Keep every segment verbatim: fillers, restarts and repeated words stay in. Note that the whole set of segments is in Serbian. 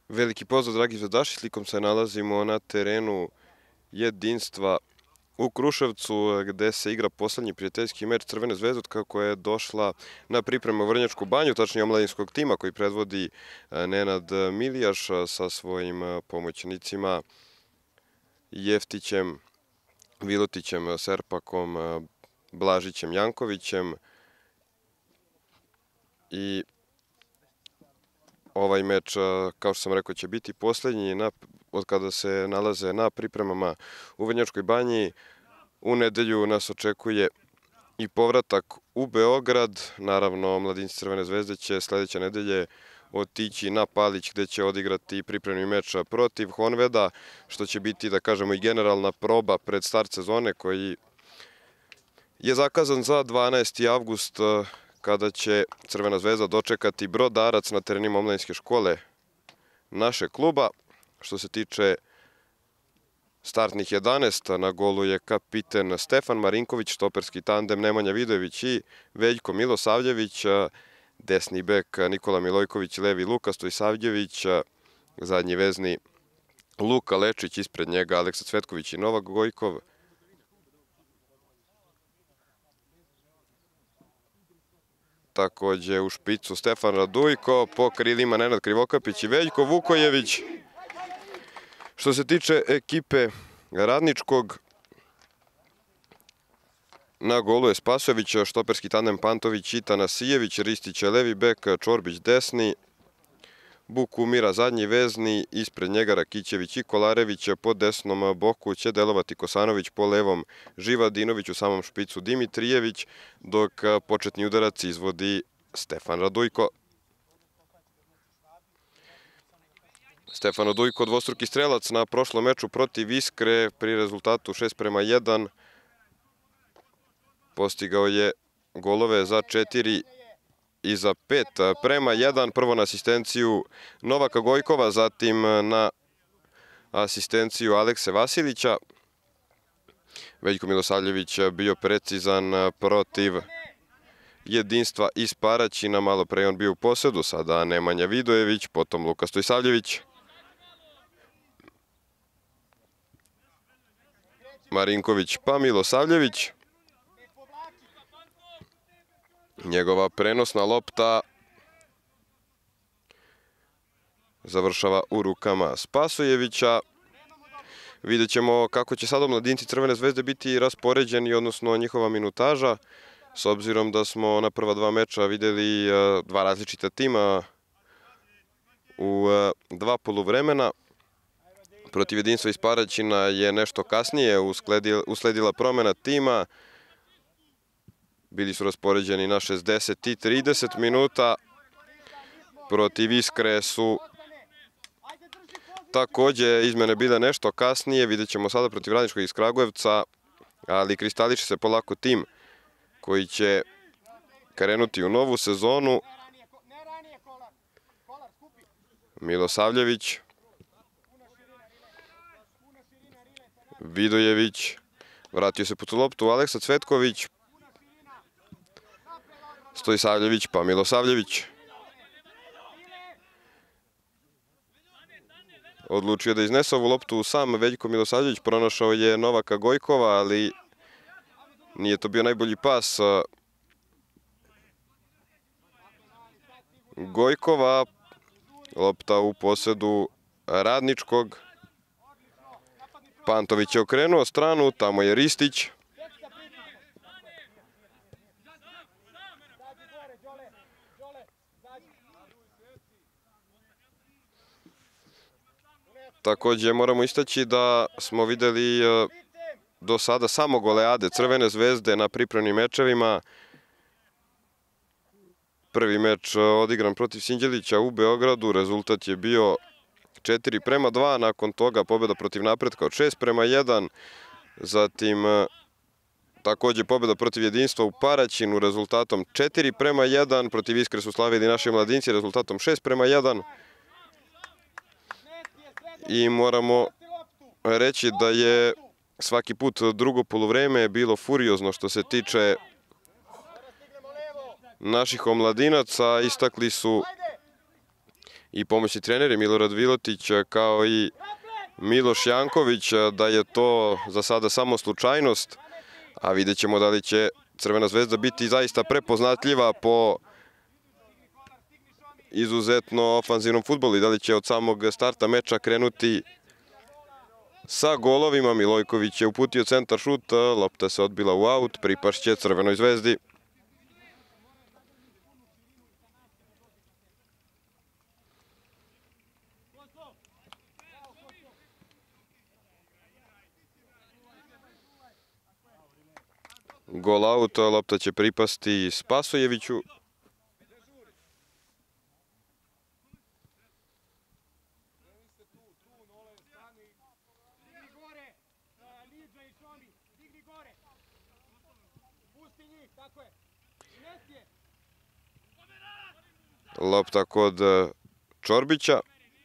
Veliki pozdrav, dragi zvezdaši, slikom se nalazimo na terenu Jedinstva u Kruševcu, gde se igra poslednji prijateljski meč Crvene zvezde kako je došla na pripremu u Vrnjačku banju, tačnije omladinskog tima koji predvodi Nenad Milijaš sa svojim pomoćnicima Jeftićem, Vilotićem, Serpakom, Blažićem, Jankovićem. I ovaj meč, kao što sam rekao, će biti poslednji od kada se nalaze na pripremama u Vrnjačkoj banji. U nedelju nas očekuje i povratak u Beograd. Naravno, mladinci Crvene zvezde će sledeće nedelje otići na Palić gde će odigrati pripremni meč protiv Honveda, što će biti, da kažemo, i generalna proba pred start sezone koji je zakazan za dvanaesti avgust, kada će Crvena zvezda dočekati Brodarac na terenima omladinske škole našeg kluba. Što se tiče startnih jedanaest, na golu je kapiten Stefan Marinković, štoperski tandem Nemanja Vidojević i Veljko Milosavljević, desni bek Nikola Milojković, levi Luka Stojsavljević, zadnji vezni Luka Lečić, ispred njega Aleksa Cvetković i Novak Gojkov. Takođe u špicu Stefan Radujko, po krilima Nenad Krivokapić i Veljko Vukojević. Što se tiče ekipe Radničkog, na golu je Spasojević, štoperski tandem Pantović i Tanasijević, Ristić levi bek, Čorbić desni, Bukumira zadnji vezni, ispred njega Rakićević i Kolarević, po desnom boku će delovati Kosanović, po levom Živadinović, u samom špicu Dimitrijević, dok početni udarac izvodi Stefan Radujko. Stefan Radujko, dvostruki strelac na prošlom meču protiv Iskre, pri rezultatu šest prema jedan. Postigao je golove za četiri i za pet prema jedan. Prvo na asistenciju Novaka Gojkova, zatim na asistenciju Alekse Vasilića. Veljko Milosavljević bio precizan protiv Jedinstva iz Paraćina. Malo pre on bio u posedu, sada Nemanja Vidojević, potom Luka Stojsavljević. Marinković pa Milosavljević. Njegova prenosna lopta završava u rukama Spasojevića. Vidjet ćemo kako će sad omladinci Crvene zvezde biti raspoređeni, odnosno njihova minutaža, s obzirom da smo na prva dva meča videli dva različita tima u dva poluvremena. Protiv Jedinstva iz Paraćina je nešto kasnije usledila promena tima. Bili su raspoređeni na šezdeset i trideset minuta. Protiv Iskre su takođe izmene bile nešto kasnije. Vidjet ćemo sada protiv Radničkog iz Kragujevca, ali kristališe se polako tim koji će krenuti u novu sezonu. Milosavljević, Vidojević, vratio se putu loptu Aleksa Cvetković, Stojsavljević pa Milosavljević. Odlučio da iznese ovu loptu sam Veljko Milosavljević, pronašao je Novaka Gojkova, ali nije to bio najbolji pas Gojkova. Lopta u posedu Radničkog. Pantović je okrenuo stranu, tamo je Ristić. Takođe moramo istaći da smo videli do sada samo goleade Crvene zvezde na pripremnim mečevima. Prvi meč odigran protiv Sinđelića u Beogradu, rezultat je bio četiri prema dva, nakon toga pobjeda protiv Napretka od šest prema jedan, zatim takođe pobjeda protiv Jedinstva u Paraćinu rezultatom četiri prema jedan, protiv Iskre su slavili naši mladinci rezultatom šest prema jedan. I moramo reći da je svaki put drugo poluvreme bilo furiozno što se tiče naših omladinaca. Istakli su i pomoćni treneri Milorad Vilotić kao i Miloš Janković da je to za sada samo slučajnost, a vidjet ćemo da li će Crvena zvezda biti zaista prepoznatljiva po izuzetno ofanzivnom fudbalu i da li će od samog starta meča krenuti sa golovima. Milojković je uputio centar šut, lopta se odbila u aut, pripašće Crvenoj zvezdi. Gol aut, lopta će pripasti Spasojeviću. Lopta kod Čorbića.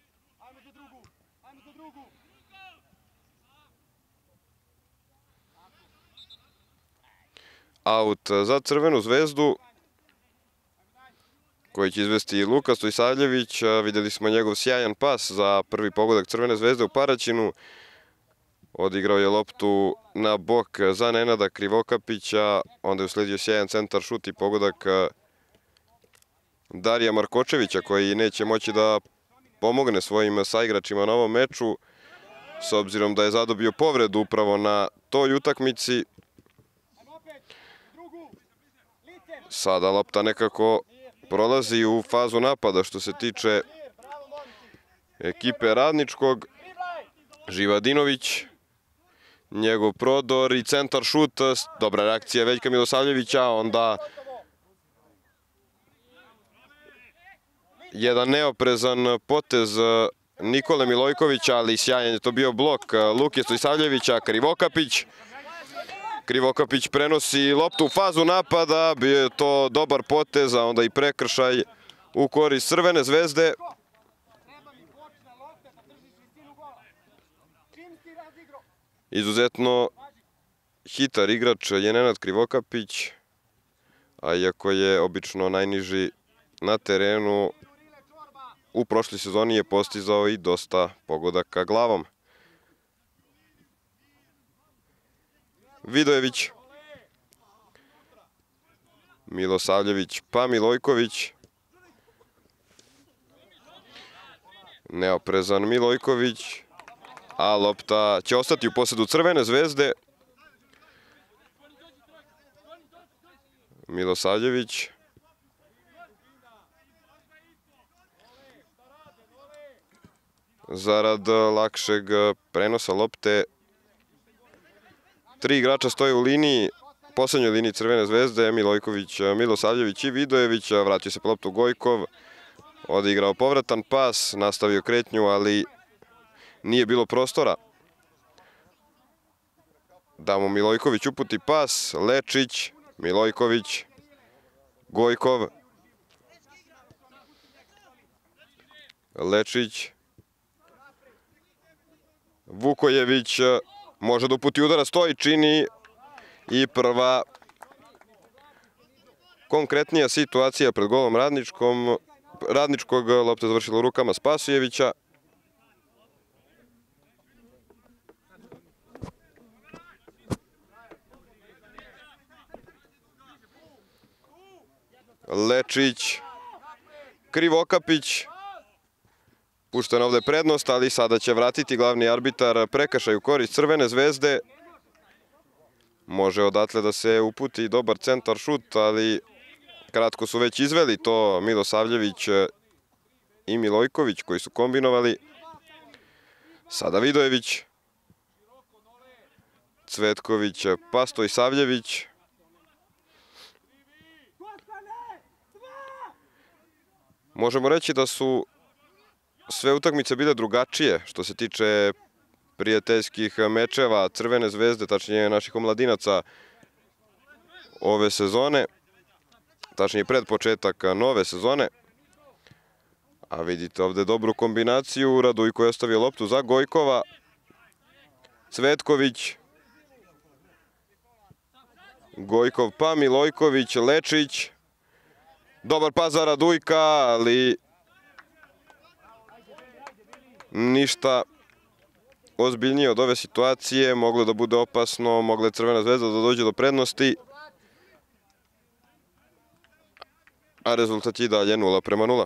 Aut za Crvenu zvezdu, koji će izvesti Luka Stojsavljević. Vidjeli smo njegov sjajan pas za prvi pogodak Crvene zvezde u Paraćinu. Odigrao je loptu na bok za Nenada Krivokapića, onda je usledio sjajan centar šut i pogodak Darija Markočevića, koji neće moći da pomogne svojim saigračima na ovom meču, s obzirom da je zadobio povredu upravo na toj utakmici. Sada lopta nekako prolazi u fazu napada što se tiče ekipe Radničkog. Živadinović, njegov prodor i centar šut, dobra reakcija Veljka Milosavljevića, onda jedan neoprezan potez Nikole Milojkovića, ali sjajan je to bio blok Luke Stojsavljevića. Krivokapić. Krivokapić prenosi loptu u fazu napada, bio je to dobar potez, a onda i prekršaj u korist Crvene zvezde. Izuzetno hitar igrač je Nenad Krivokapić, a iako je obično najniži na terenu, u prošloj sezoni je postizao i dosta pogodaka glavom. Vidojević, Milosavljević pa Milojković. Neoprezan Milojković, a lopta će ostati u posedu Crvene zvezde. Milosavljević. Zarad lakšeg prenosa lopte, tri igrača stoje u liniji, poslednjoj liniji Crvene zvezde, Milojković, Milosavljević i Vidojević. Vratio se po loptu Gojkov, odigrao povratan pas, nastavio kretnju, ali nije bilo prostora da mu Milojković uputi pas. Lečić, Milojković, Gojkov. Lečić. Vukojević može da uputi udara, stoji, čini i prva konkretnija situacija pred golom Radničkom. Radničkog, lopta završila u rukama Spasojevića. Lečić, Krivokapić. Puštena ovde prednost, ali sada će vratiti glavni arbitar prekršaj u korist Crvene zvezde. Može odatle da se uputi dobar centar šut, ali kratko su već izveli to Milosavljević i Milojković koji su kombinovali. Sada Vidojević, Cvetković pa Stojsavljević. Možemo reći da su sve utakmice bile drugačije što se tiče prijateljskih mečeva Crvene zvezde, tačnije naših omladinaca ove sezone, tačnije pred početak nove sezone. A vidite ovde dobru kombinaciju, Radujko je ostavio loptu za Gojkova, Cvetković, Gojkov pa Milojković, Lečić, dobar pas za Radujka, ali ništa ozbiljnije od ove situacije, moglo da bude opasno, mogla je Crvena zvezda da dođe do prednosti, a rezultat je i dalje nula prema nula.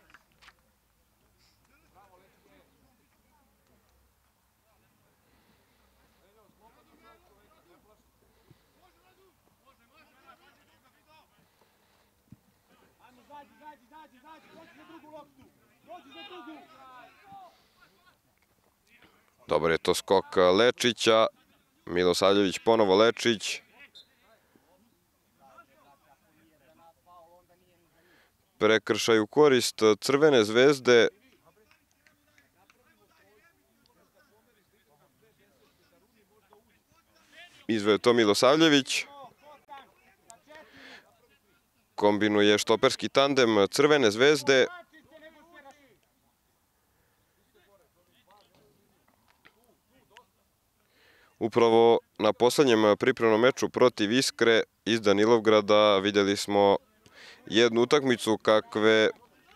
Dobar je to skok Lečića, Milosavljević ponovo Lečić. Prekršaj u korist Crvene zvezde. Izveo to Milosavljević. Kombinuje štoperski tandem Crvene zvezde. Upravo na poslednjem pripremnom meču protiv Iskre iz Danilovgrada vidjeli smo jednu utakmicu kakve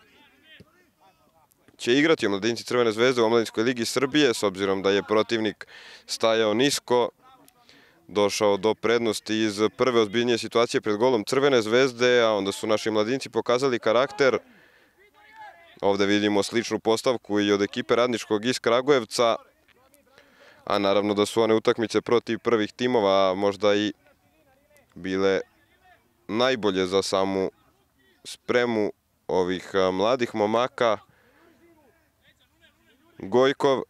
će igrati omladinci Crvene zvezde u Omladinskoj ligi Srbije, s obzirom da je protivnik stajao nisko, došao do prednosti iz prve ozbiljnije situacije pred golom Crvene zvezde, a onda su naši mladinci pokazali karakter. Ovde vidimo sličnu postavku i od ekipe Radničkog iz Kragujevca, a naravno da su one utakmice protiv prvih timova možda i bile najbolje za samu spremu ovih mladih momaka. Gojkov.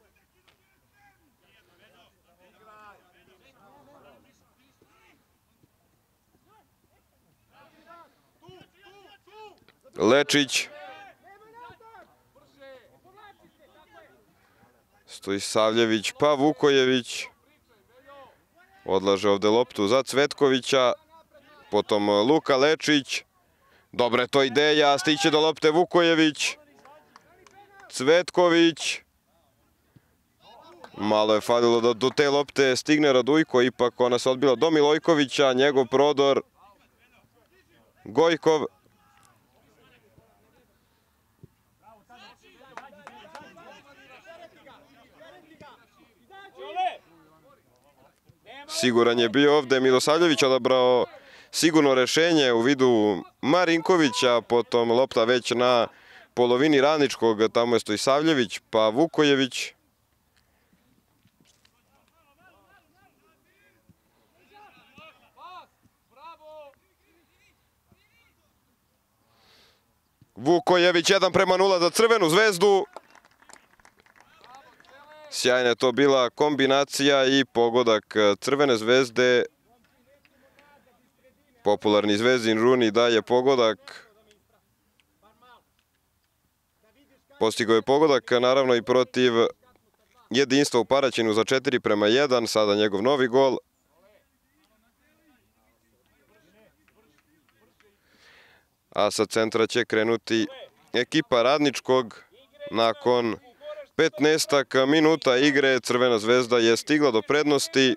Lečić. Stojisavljević pa Vukojević. Odlaže ovde loptu za Cvetkovića. Potom Luka Lečić. Dobra je to ideja, stiće do lopte Vukojević. Cvetković. Malo je falilo da do te lopte stigne Radujko, ipak ona se odbila do Milojkovića, njegov prodor. Gojkov. Siguran je bio ovde Milosavljević, odabrao sigurno rešenje u vidu Marinkovića, potom lopta već na polovini Radničkog, tamo je Stojisavljević, pa Vukojević. Vukojević jedan prema nula za Crvenu zvezdu. Sjajna je to bila kombinacija i pogodak Crvene zvezde. Popularni Zvezdin Runi daje pogodak. Postigao je pogodak naravno i protiv Jedinstva u Paraćinu za četiri prema jedan. Sada njegov novi gol. A sa centra će krenuti ekipa Radničkog. Nakon petnaestak minuta igre Crvena zvezda je stigla do prednosti.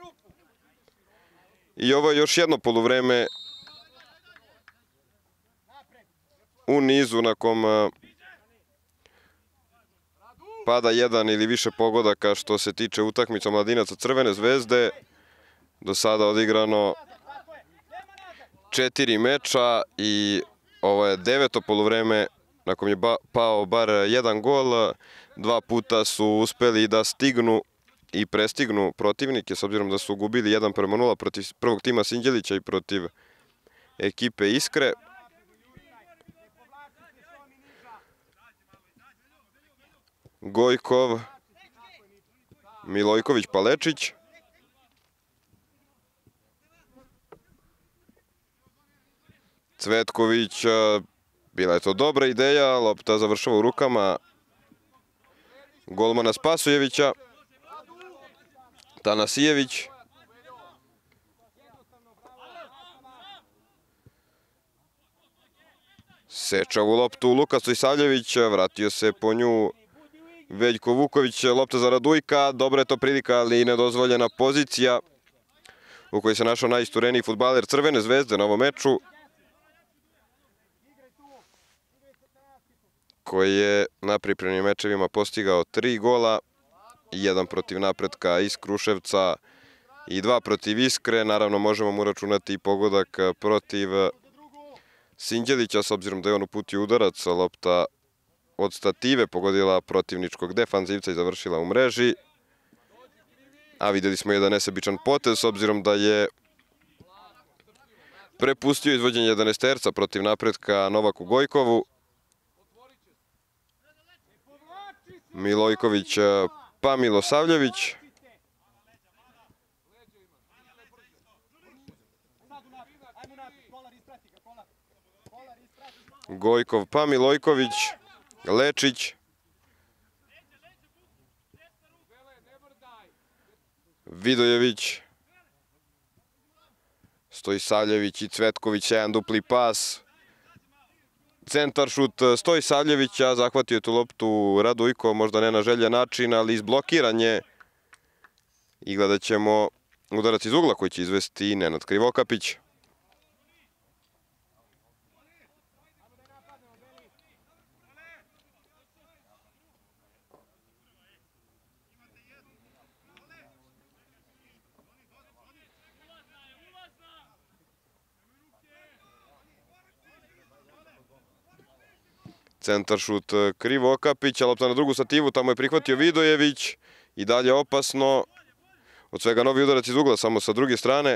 I ovo je još jedno poluvreme u nizu na kom pada jedan ili više pogodaka što se tiče utakmica mladinaca Crvene zvezde. Do sada odigrano četiri meča i ovo je deveto poluvreme na kom je pao bar jedan gol. Dva puta su uspeli da stignu i prestignu protivnike, s obzirom da su gubili jedan prema nula protiv prvog tima Sinđelića i protiv ekipe Iskre. Gojkov, Milojković pa Lečić. Cvetković, bila je to dobra ideja, lopta završava u rukama golmana Spasujevića. Tanasijević. Seča u loptu Luka Stojisavljević, vratio se po nju Veljko Vuković, lopta za Radujka, dobra je to prilika, ali nedozvoljena pozicija u kojoj se našao najistureniji fudbaler Crvene zvezde na ovom meču. koji je na pripremnim mečevima postigao tri gola, jedan protiv Napretka iz Kruševca i dva protiv Iskre. Naravno, možemo mu računati i pogodak protiv Sinđelića, s obzirom da je on uputio udarac, lopta od stative pogodila protivničkog defanzivca i završila u mreži. A vidjeli smo jedan nesebičan potez, s obzirom da je prepustio izvođenje jedanaesterca protiv Napretka Novaku Gojkovu. Milojković pa Milosavljević. Gojkov pa Milojković. Lečić. Vidojević. Stojsavljević i Cvetković, jedan dupli pas. Centar šut Stojsavljevića, zahvatio je tu loptu Radujko, možda ne na željen način, ali izblokiran je. I gledat ćemo udarac iz ugla koji će izvesti Nenad Krivokapić. Centar šut Krivokapića, lopta na drugu stativu, tamo je prihvatio Vidojević i dalje opasno. Od svega novi udarac iz ugla, samo sa druge strane.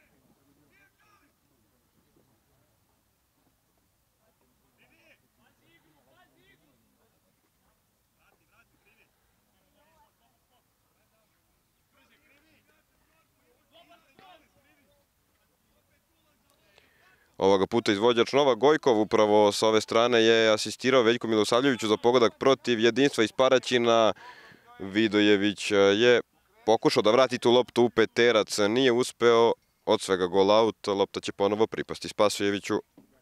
Ovoga puta izvođač Novak Gojkov upravo sa ove strane je asistirao Veljku Milosavljeviću za pogodak protiv Jedinstva iz Paraćina. Vidojević je pokušao da vrati tu loptu u peterac, nije uspeo, od svega gol out, lopta će ponovo pripasti Spasojeviću.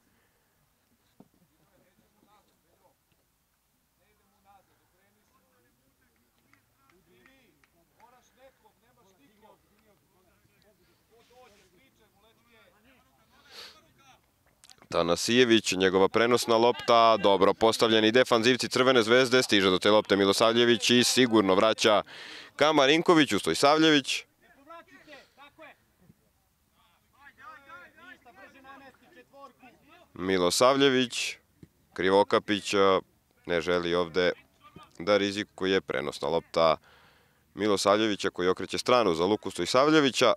Tanasijević, njegova prenosna lopta, dobro postavljeni defanzivci Crvene zvezde, stiže do te lopte Milosavljević i sigurno vraća ka Marinkoviću. Stojsavljević. Milosavljević, Krivokapić ne želi ovde da rizikuje, prenosna lopta Milosavljevića koji okreće stranu za Luku Stojsavljevića.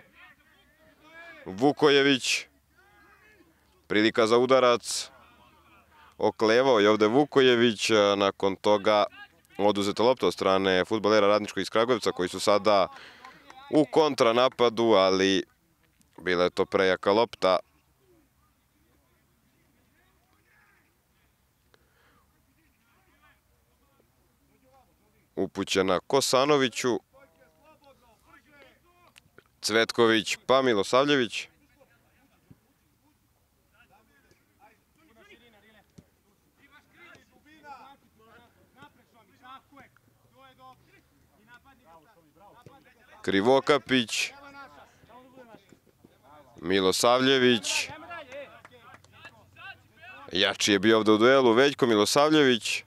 Vukojević. Prilika za udarac, oklevao je ovde Vukojević, nakon toga oduzeta lopta od strane fudbalera Radničkog iz Kragujevca koji su sada u kontranapadu, ali bila je to prejaka lopta. Upućena Kosanoviću, Cvetković pa Milosavljević. Krivokapić, Milosavljević, jači je bio ovde u duelu, Veljko Milosavljević.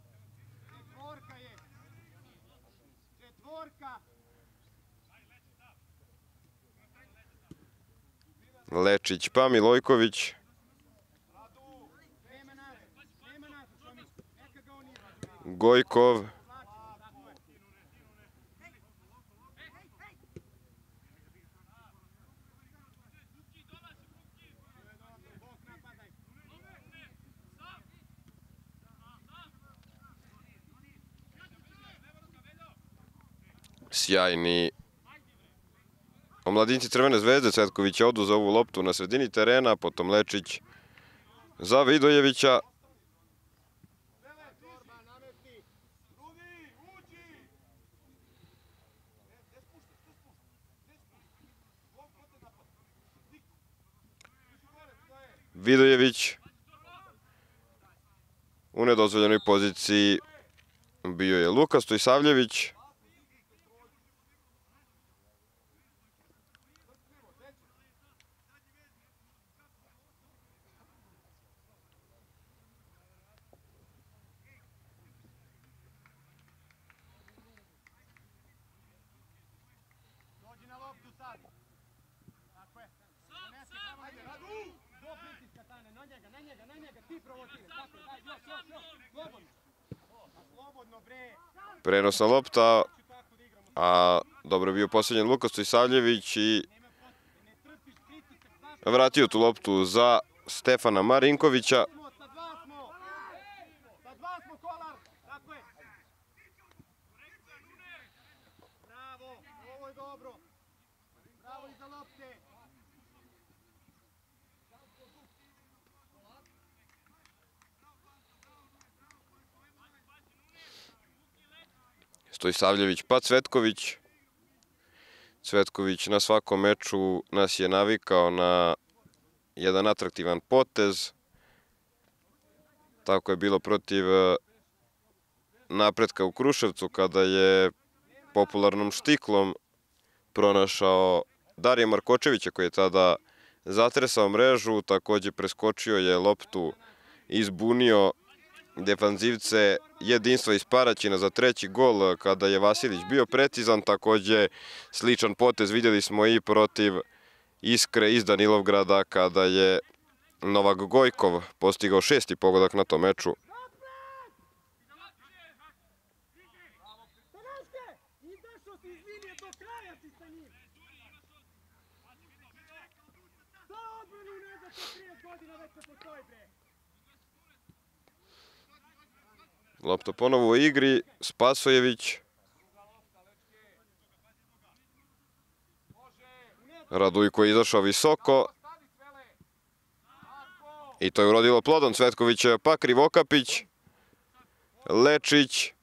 Lečić pa Milojković. Gojkov. Sjajni omladinci Crvene zvezde. Cvetković je oduzeo ovu loptu na sredini terena, potom Lečić za Vidojevića. Vidojević u nedozvoljenoj poziciji bio je Luka Stojsavljević. Prenosna lopta, a dobro je bio posljednjen Luka Stojsavljević i vratio tu loptu za Stefana Marinkovića. Stojsavljević pa Cvetković. Cvetković na svakom meču nas je navikao na jedan atraktivan potez. Tako je bilo protiv Napretka u Kruševcu kada je popularnom štiklom pronašao Darija Markočevića koji je tada zatresao mrežu. Također preskočio je loptu i izbunio defanzivce Jedinstva iz Paraćina za treći gol kada je Vasilić bio precizan. Također sličan potez vidjeli smo i protiv Iskre iz Danilovgrada kada je Novak Gojkov postigao šesti pogodak na tom meču. Lopta ponovo u igri, Spasojević. Radujko je izašao visoko. I to je urodilo plodom. Cvetković pa Krivokapić. Lečić.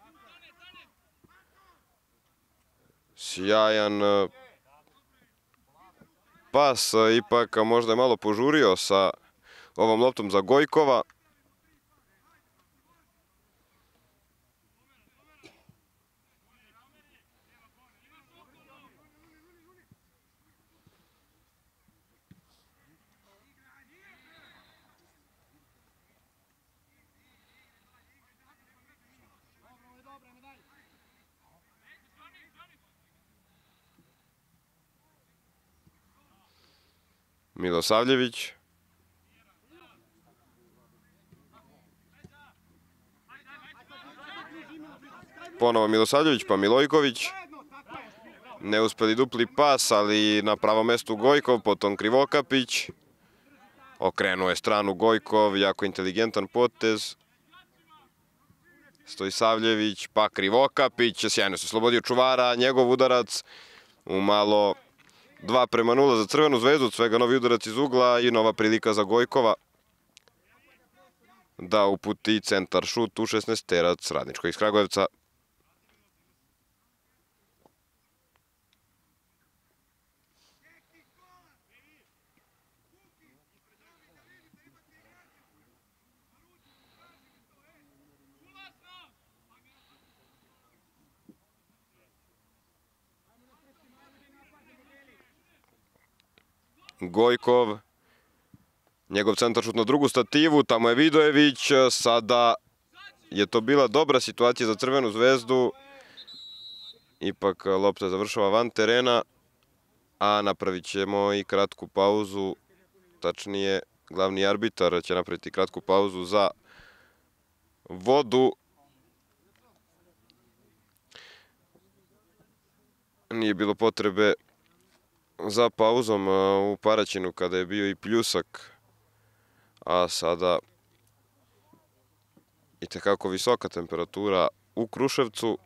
Sjajan pas, ipak možda je malo požurio sa ovom loptom za Gojkova. Milosavljević. Ponovo Milosavljević pa Milojković. Neuspeli dupli pas, ali na pravom mestu Gojkov, potom Krivokapić. Okrenuo je stranu Gojkov, jako inteligentan potez. Stojsavljević pa Krivokapić. Sjajno se oslobodio čuvara, njegov udarac u malo dva prema nula za Crvenu zvezdu, svega novi udarac iz ugla i nova prilika za Gojkova da uputi centar šut u šesnaesterac Radničkog iz Kragujevca. Gojkov, njegov centaršut na drugu stativu, tamo je Vidojević, sada je to bila dobra situacija za Crvenu zvezdu, ipak lopta završava van terena, a napravit ćemo i kratku pauzu, tačnije glavni arbitar će napraviti kratku pauzu za vodu. Nije bilo potrebe za pauzom u Paraćinu kada je bio i pljusak, a sada itekako visoka temperatura u Kruševcu.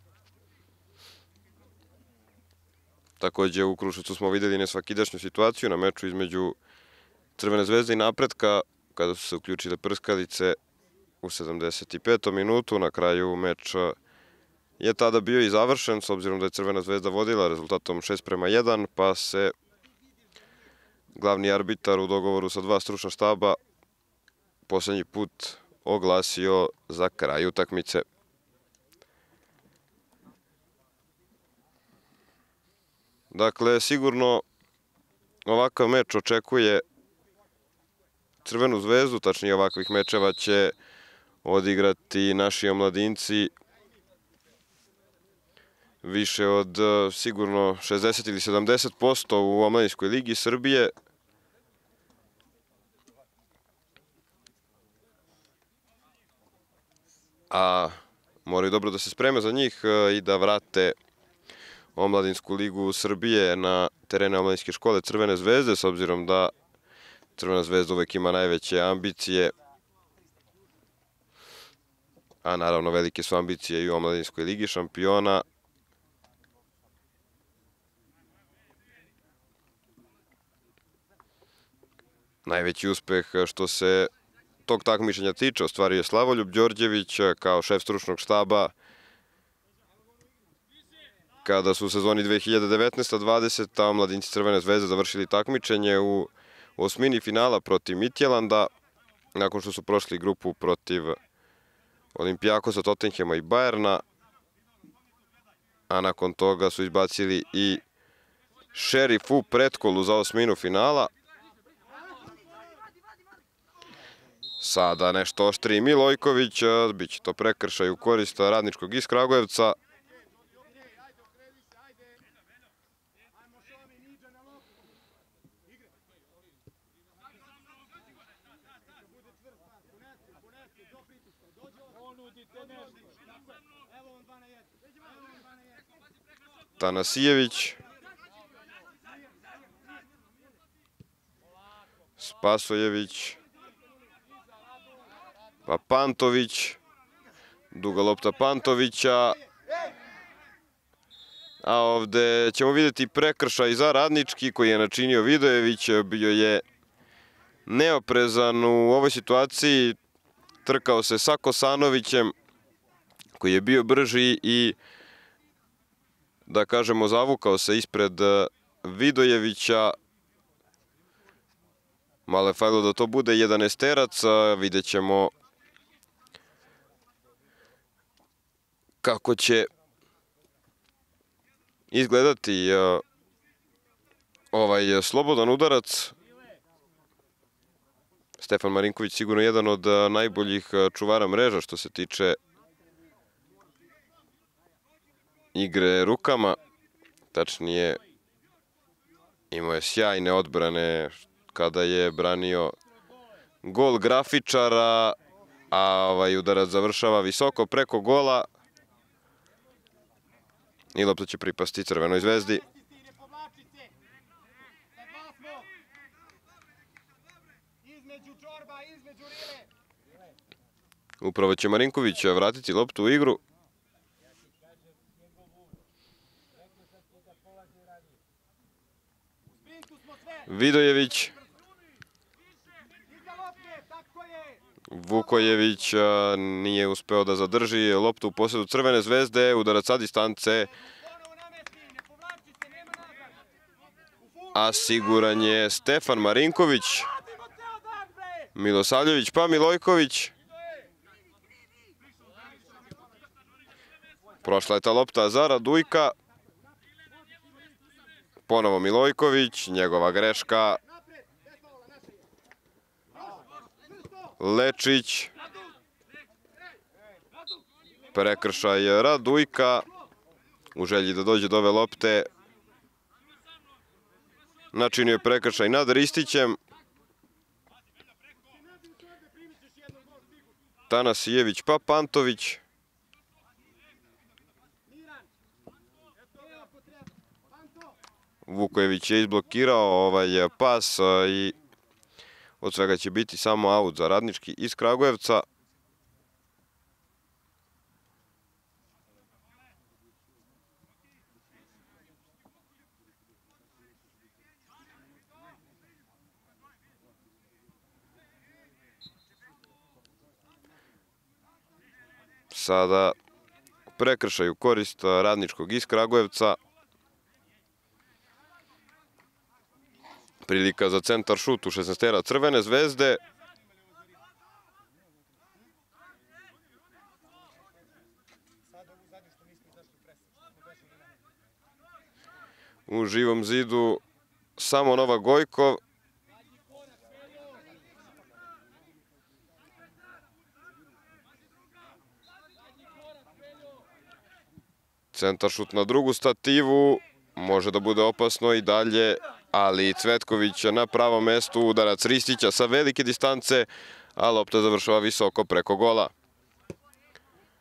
Također u Kruševcu smo vidjeli nesvakidašnju situaciju na meču između Crvene zvezde i Napretka kada su se uključile prskalice u sedamdeset petom minutu. Na kraju meč je tada bio i završen, s obzirom da je Crvena zvezda vodila rezultatom šest prema jedan, pa se glavni arbitar u dogovoru sa dva stručna štaba posljednji put oglasio za kraj utakmice. Dakle, sigurno ovakav meč očekuje Crvenu zvezdu, tačnije ovakvih mečeva će odigrati naši omladinci više od sigurno šezdeset ili sedamdeset posto u Omladinskoj ligi Srbije. a moraju dobro da se spreme za njih i da vrate Omladinsku ligu Srbije na terene Omladinske škole Crvene zvezde, s obzirom da Crvena zvezda uvek ima najveće ambicije, a naravno velike su ambicije i u Omladinskoj ligi šampiona. Najveći uspeh što se tog takmičenja tiče ostvario je Slavoljub Đorđević kao šef stručnog štaba kada su u sezoni dve hiljade devetnaeste dvadesete omladinci Crvene zvezde završili takmičenje u osmini finala protiv Midtjylanda, nakon što su prošli grupu protiv Olimpijakosa, Tottenhema i Bajerna, a nakon toga su izbacili i Šerif u pretkolu za osminu finala. Sada nešto oštriji Milojković, biće to prekršaj u korist Radničkog iz Kragujevca. Tanasijević, Spasojević, pa Pantović, duga lopta Pantovića, a ovde ćemo vidjeti prekršaj za Radnički koji je načinio Vidojević, bio je neoprezan u ovoj situaciji, trkao se sa Kosanovićem koji je bio brži i, da kažemo, zavukao se ispred Vidojevića. Malo je falilo da to bude jedanaesterac, vidjet ćemo kako će izgledati ovaj slobodan udarac. Stefan Marinković sigurno jedan od najboljih čuvara mreža što se tiče igre rukama. Tačnije, imao je sjajne odbrane kada je branio gol grafičara, a ovaj udarac završava visoko preko gola i lopta će pripasti Crvenoj zvezdi. Upravo će Marinković vratiti loptu u igru. Vidojević, Vukojević nije uspeo da zadrži loptu u posjedu Crvene zvezde, udarac sa distance, a siguran je Stefan Marinković. Milosavljević pa Milojković. Prošla je ta lopta za Radujka. Ponovo Milojković, njegova greška. Lečić. Prekršaj Radujka. U želji da dođe do ove lopte načinio je prekršaj nad Ristićem. Tanasijević pa Pantović. Vukojević je izblokirao ovaj pas i od svega će biti samo aut za Radnički iz Kragujevca. Sada prekršaj u korist Radničkog iz Kragujevca. Prilika za centar šut u šesnaestera Crvene zvezde. U živom zidu samo Novak Gojkov. Centar šut na drugu stativu. Može da bude opasno i dalje, ali Cvetković na pravom mestu, udarac Ristića sa velike distance, a lopta završava visoko preko gola.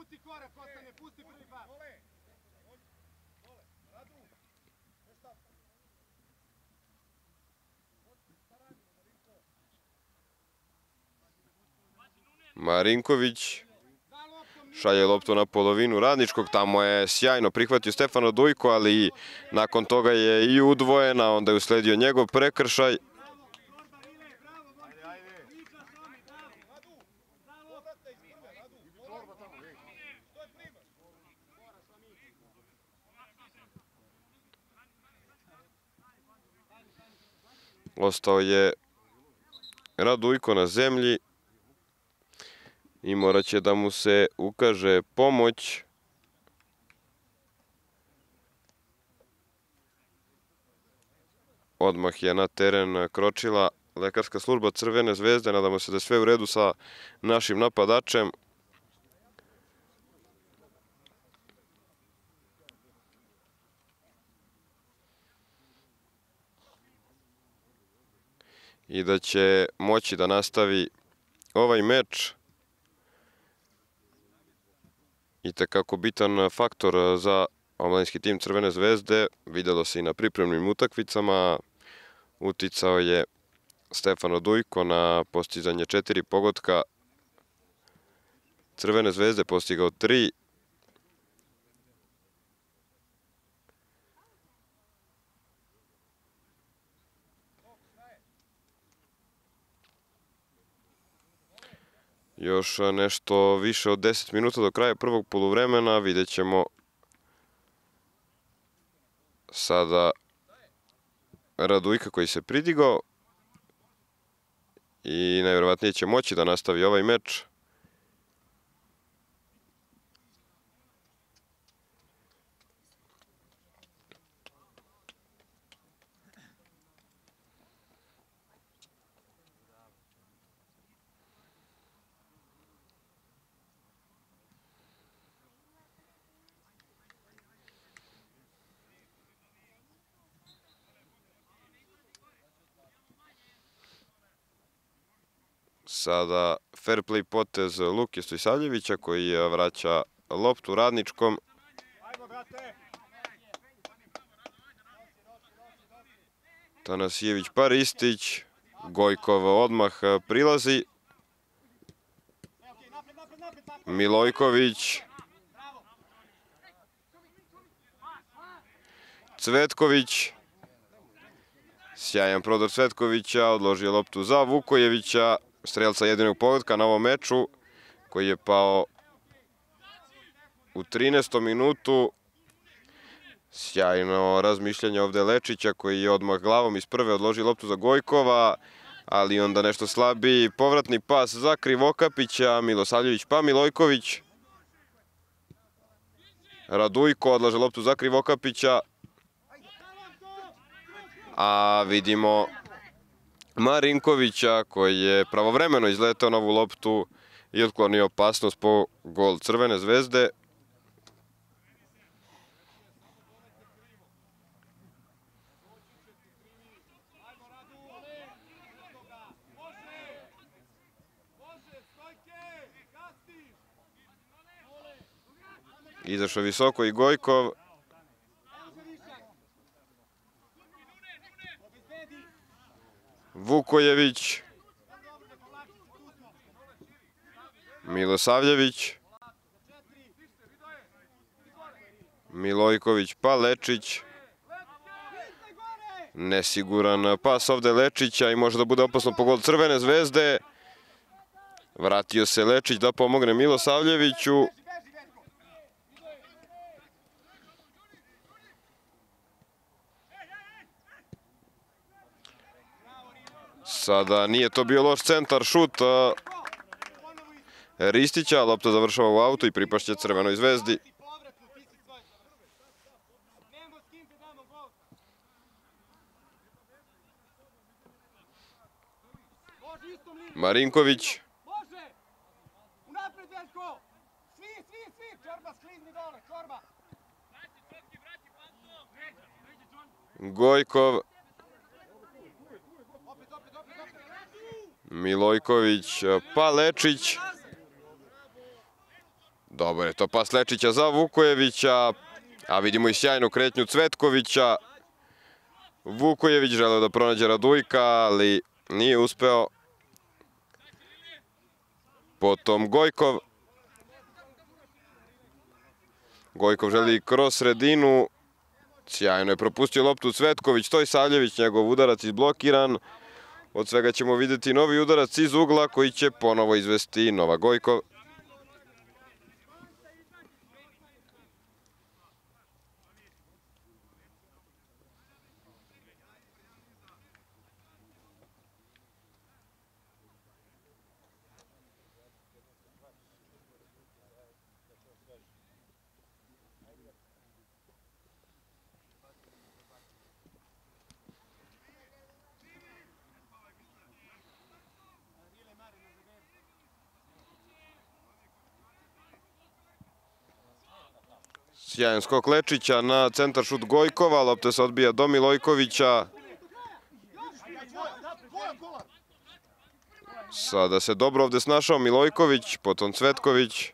Marinković šalje loptu na polovinu Radničkog, tamo je sjajno prihvatio Stefano Dujko, ali nakon toga je i udvojena, onda je usledio njegov prekršaj. Ostao je Radujko na zemlji i morat će da mu se ukaže pomoć. Odmah je na teren kročila lekarska služba Crvene zvezde. Nadamo se da je sve u redu sa našim napadačem. I da će moći da nastavi ovaj meč. I tekako bitan faktor za omladinski tim Crvene zvezde. Videlo se i na pripremnim utakmicama. Uticao je Stefano Dujko na postizanje četiri pogotka. Crvene zvezde postigao tri. Još nešto više od deset minuta do kraja prvog poluvremena. Vidjet ćemo sada Radujka koji se pridigao i najvjerovatnije će moći da nastavi ovaj meč. Sada fair play potez Luke Stojsavljevića koji vraća loptu Radničkom. Tanasijević Paristić. Gojkov odmah prilazi. Milojković. Cvetković. Sjajan prodor Cvetkovića. Odložio loptu za Vukojevića. Strelca jedinog pogotka na ovom meču, koji je pao u trinaestom minutu. Sjajno razmišljanje ovde Lečića, koji je odmah glavom iz prve odložio loptu za Gojkova, ali onda nešto slabiji. Povratni pas za Krivokapića, Milosavljević pa Milojković. Radujko odlaže loptu za Krivokapića. A vidimo Marinkovića koji je pravovremeno izletao na ovu loptu i otklonio opasnost po gol Crvene zvezde. Izašao visoko i Gojkov. Vukojević. Milosavljević. Milojković pa Lečić. Nesiguran pas ovde Lečića i može da bude opasno po gol Crvene zvezde. Vratio se Lečić da pomogne Milosavljeviću. Sada nije to bio loš centar, šut Ristića, lopta završava u autu i pripašće Crvenoj zvezdi. Marinković. Gojkov. Milojković pa Lečić. Dobar je to pas Lečića za Vukojevića, a vidimo i sjajnu kretnju Cvetkovića. Vukojević želeo da pronađe Radujka, ali nije uspeo. Potom Gojkov. Gojkov želi kroz sredinu. Sjajno je propustio loptu Cvetković, to je Savljević, njegov udarac izblokiran. Od svega ćemo vidjeti novi udarac iz ugla koji će ponovo izvesti Nova Gojkov. Sjajan skok Lečića na centar šut Gojkova, lopta se odbija do Milojkovića. Sada se dobro ovde snašao Milojković, potom Cvetković.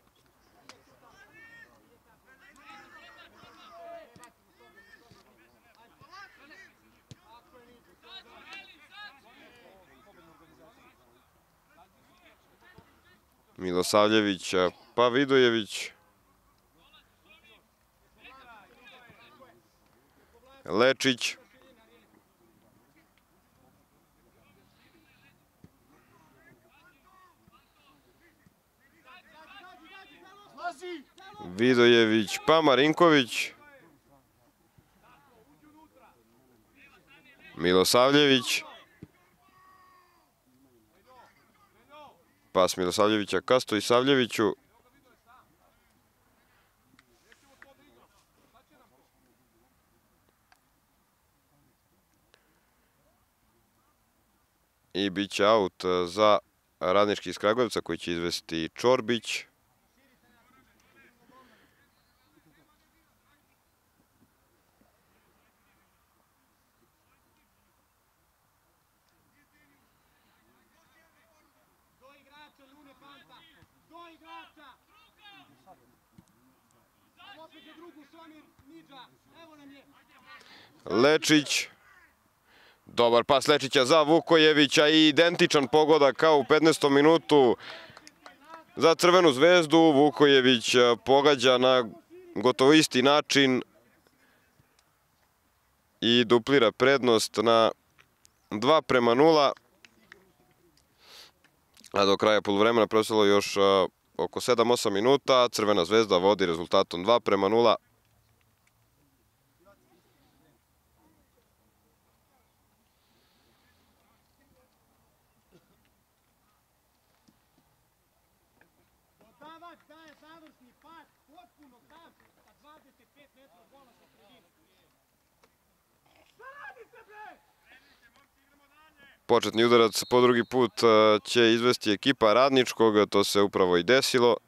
Milosavljević, pa Vidojević. Lečić. Vidojević, pa Marinković. Milosavljević. Pas Milosavljevića ka Stojisavljeviću. I bit će aut za Radnički iz Kragujevca koji će izvesti Čorbić. Lečić. Dobar pas Lečića za Vukojevića i identičan pogodak kao u petnaestom minutu za Crvenu zvezdu. Vukojević pogađa na gotovo isti način i duplira prednost na dva prema nula. A do kraja poluvremena preostalo još oko sedam osam minuta. Crvena zvezda vodi rezultatom dva prema nula. Početni udarac po drugi put će izvesti ekipa Radničkog, to se upravo i desilo.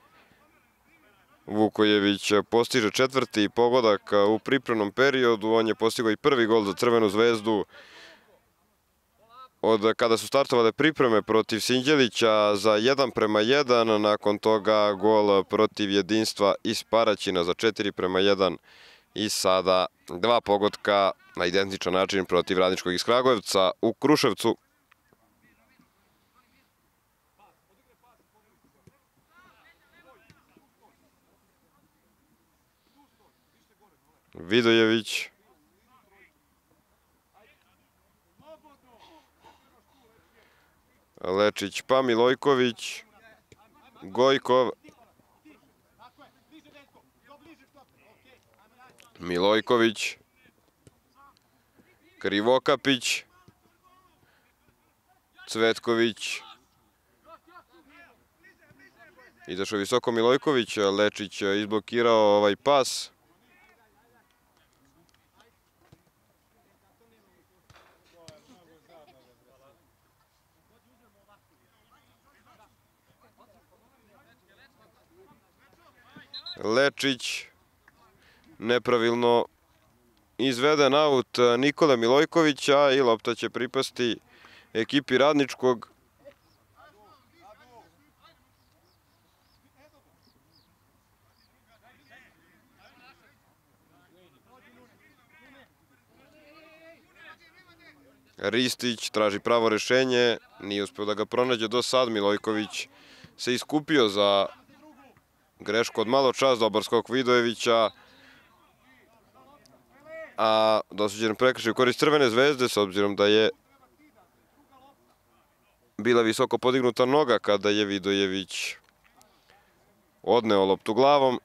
Vukojević postiže četvrti pogodak u pripremnom periodu, on je postigao i prvi gol za Crvenu zvezdu od kada su startovale pripreme protiv Sinđelića za jedan prema jedan, nakon toga gol protiv Jedinstva iz Paraćina za četiri prema jedan i sada dva pogotka na identičan način protiv Radničkog iz Kragujevca u Kruševcu. Vidojević. Lečić pa Milojković. Gojkov. Milojković. Krivokapić. Cvetković. Izašao visoko Milojković, Lečić izblokirao ovaj pas. Lečić nepravilno izveden aut Nikole Milojkovića i lopta će pripasti ekipi Radničkog. Ristić traži pravo rešenje, nije uspeo da ga pronađe do sad. Milojković se iskupio za grešku od malo čas, dobar skok Vidojevića, a dosuđen prekršaj u korist Crvene zvezde, s obzirom da je bila visoko podignuta noga kada je Vidojević odneo loptu glavom.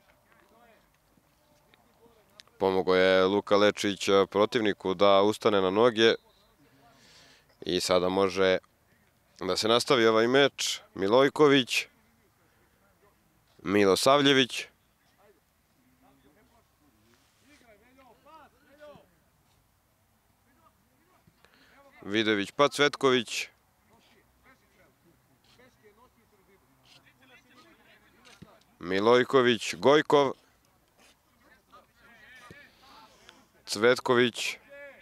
Pomogao je Luka Lečić protivniku da ustane na noge i sada može da se nastavi ovaj meč. Milojković, Milosavljević, Vidojević pa Cvetković, Milojković, Gojkov, Cvetković,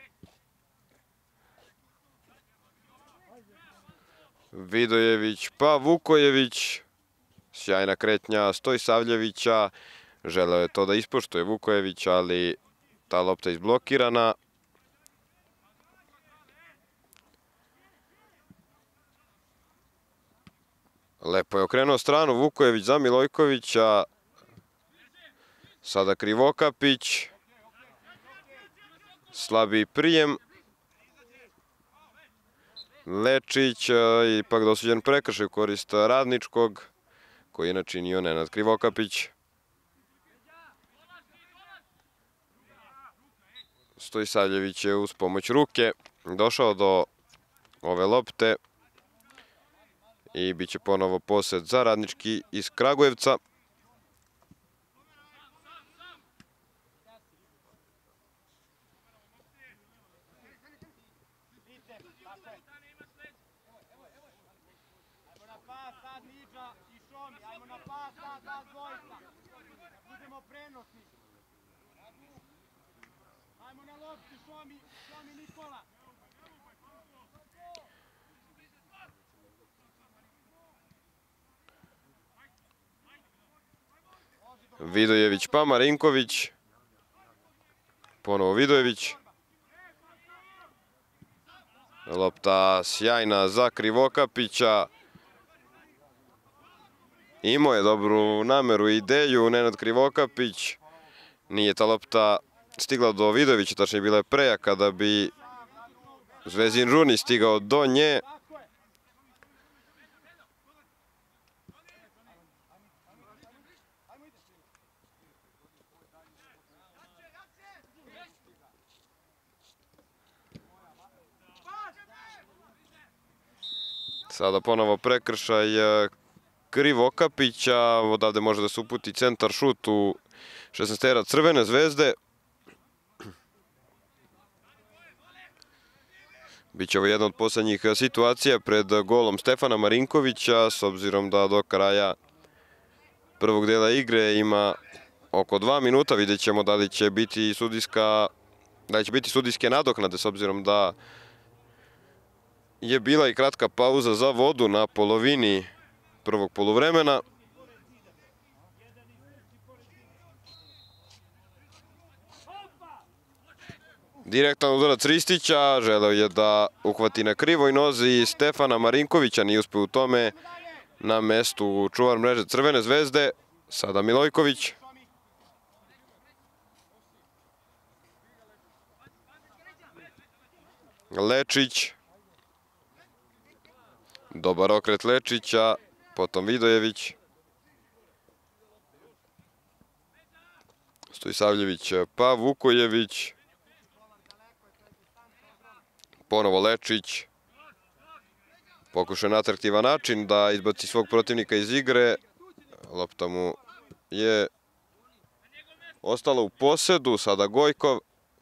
Vidojević pa Vukojević, sjajna kretnja Stojsavljevića, želeo je to da ispoštuje Vukojević, ali ta lopta izblokirana. Lepo je okrenuo stranu Vukojević za Milojkovića, sada Krivokapić, slabiji prijem. Lečić, ipak dosuđen prekršaj u korist Radničkog, koji je načinio Nenad Krivokapić. Stojsavljević je uz pomoć ruke došao do ove lopte i bit će ponovo posed za Radnički iz Kragujevca. Vidojević pa Marinković, ponovo Vidojević. Lopta sjajna za Krivokapića. Imao je dobru nameru i ideju Nenad Krivokapić. Nije ta lopta stigla do Vidojevića, tačnije bila je prejaka da bi Zvezin Runi stigao do nje. Sada ponovo prekršaj Krivokapića, odavde može da se uputi centar šut u šesnaesterac Crvene zvezde. Biće ovo jedna od poslednjih situacija pred golom Stefana Marinkovića, s obzirom da do kraja prvog dela igre ima oko dva minuta. Vidjet ćemo da li će biti sudijska, da li će biti sudijske nadoknade, s obzirom da je bila i kratka pauza za vodu na polovini prvog poluvremena. Direktan udarac Ristića, želeo je da uhvati na krivoj nozi Stefana Marinkovića, nije uspeo u tome. Na mestu čuvar mreže Crvene zvezde, sada Milojković. Lečić. Dobar okret Lečića, potom Vidojević. Stojsavljević pa Vukojević. Ponovo Lečić. Pokušao na atraktivan način da izbaci svog protivnika iz igre. Lopta mu je ostala u posedu, sada Gojkov.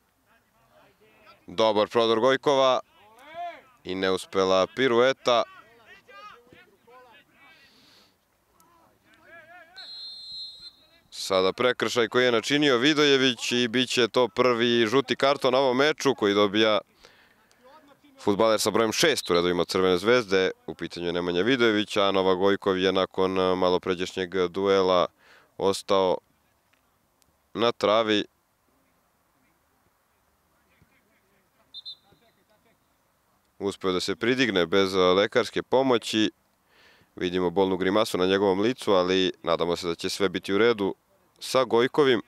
Dobar prodor Gojkova i neuspela pirueta. Sada prekršaj koji je načinio Vidojević i bit će to prvi žuti karton na ovom meču koji dobija fudbaler sa brojem šest u redovima Crvene zvezde. U pitanju je Nemanja Vidojević, a Nova Gojkov je nakon malopređašnjeg duela ostao na travi. uspeo da se pridigne bez lekarske pomoći. Vidimo bolnu grimasu na njegovom licu, ali nadamo se da će sve biti u redu sa Gojkovim.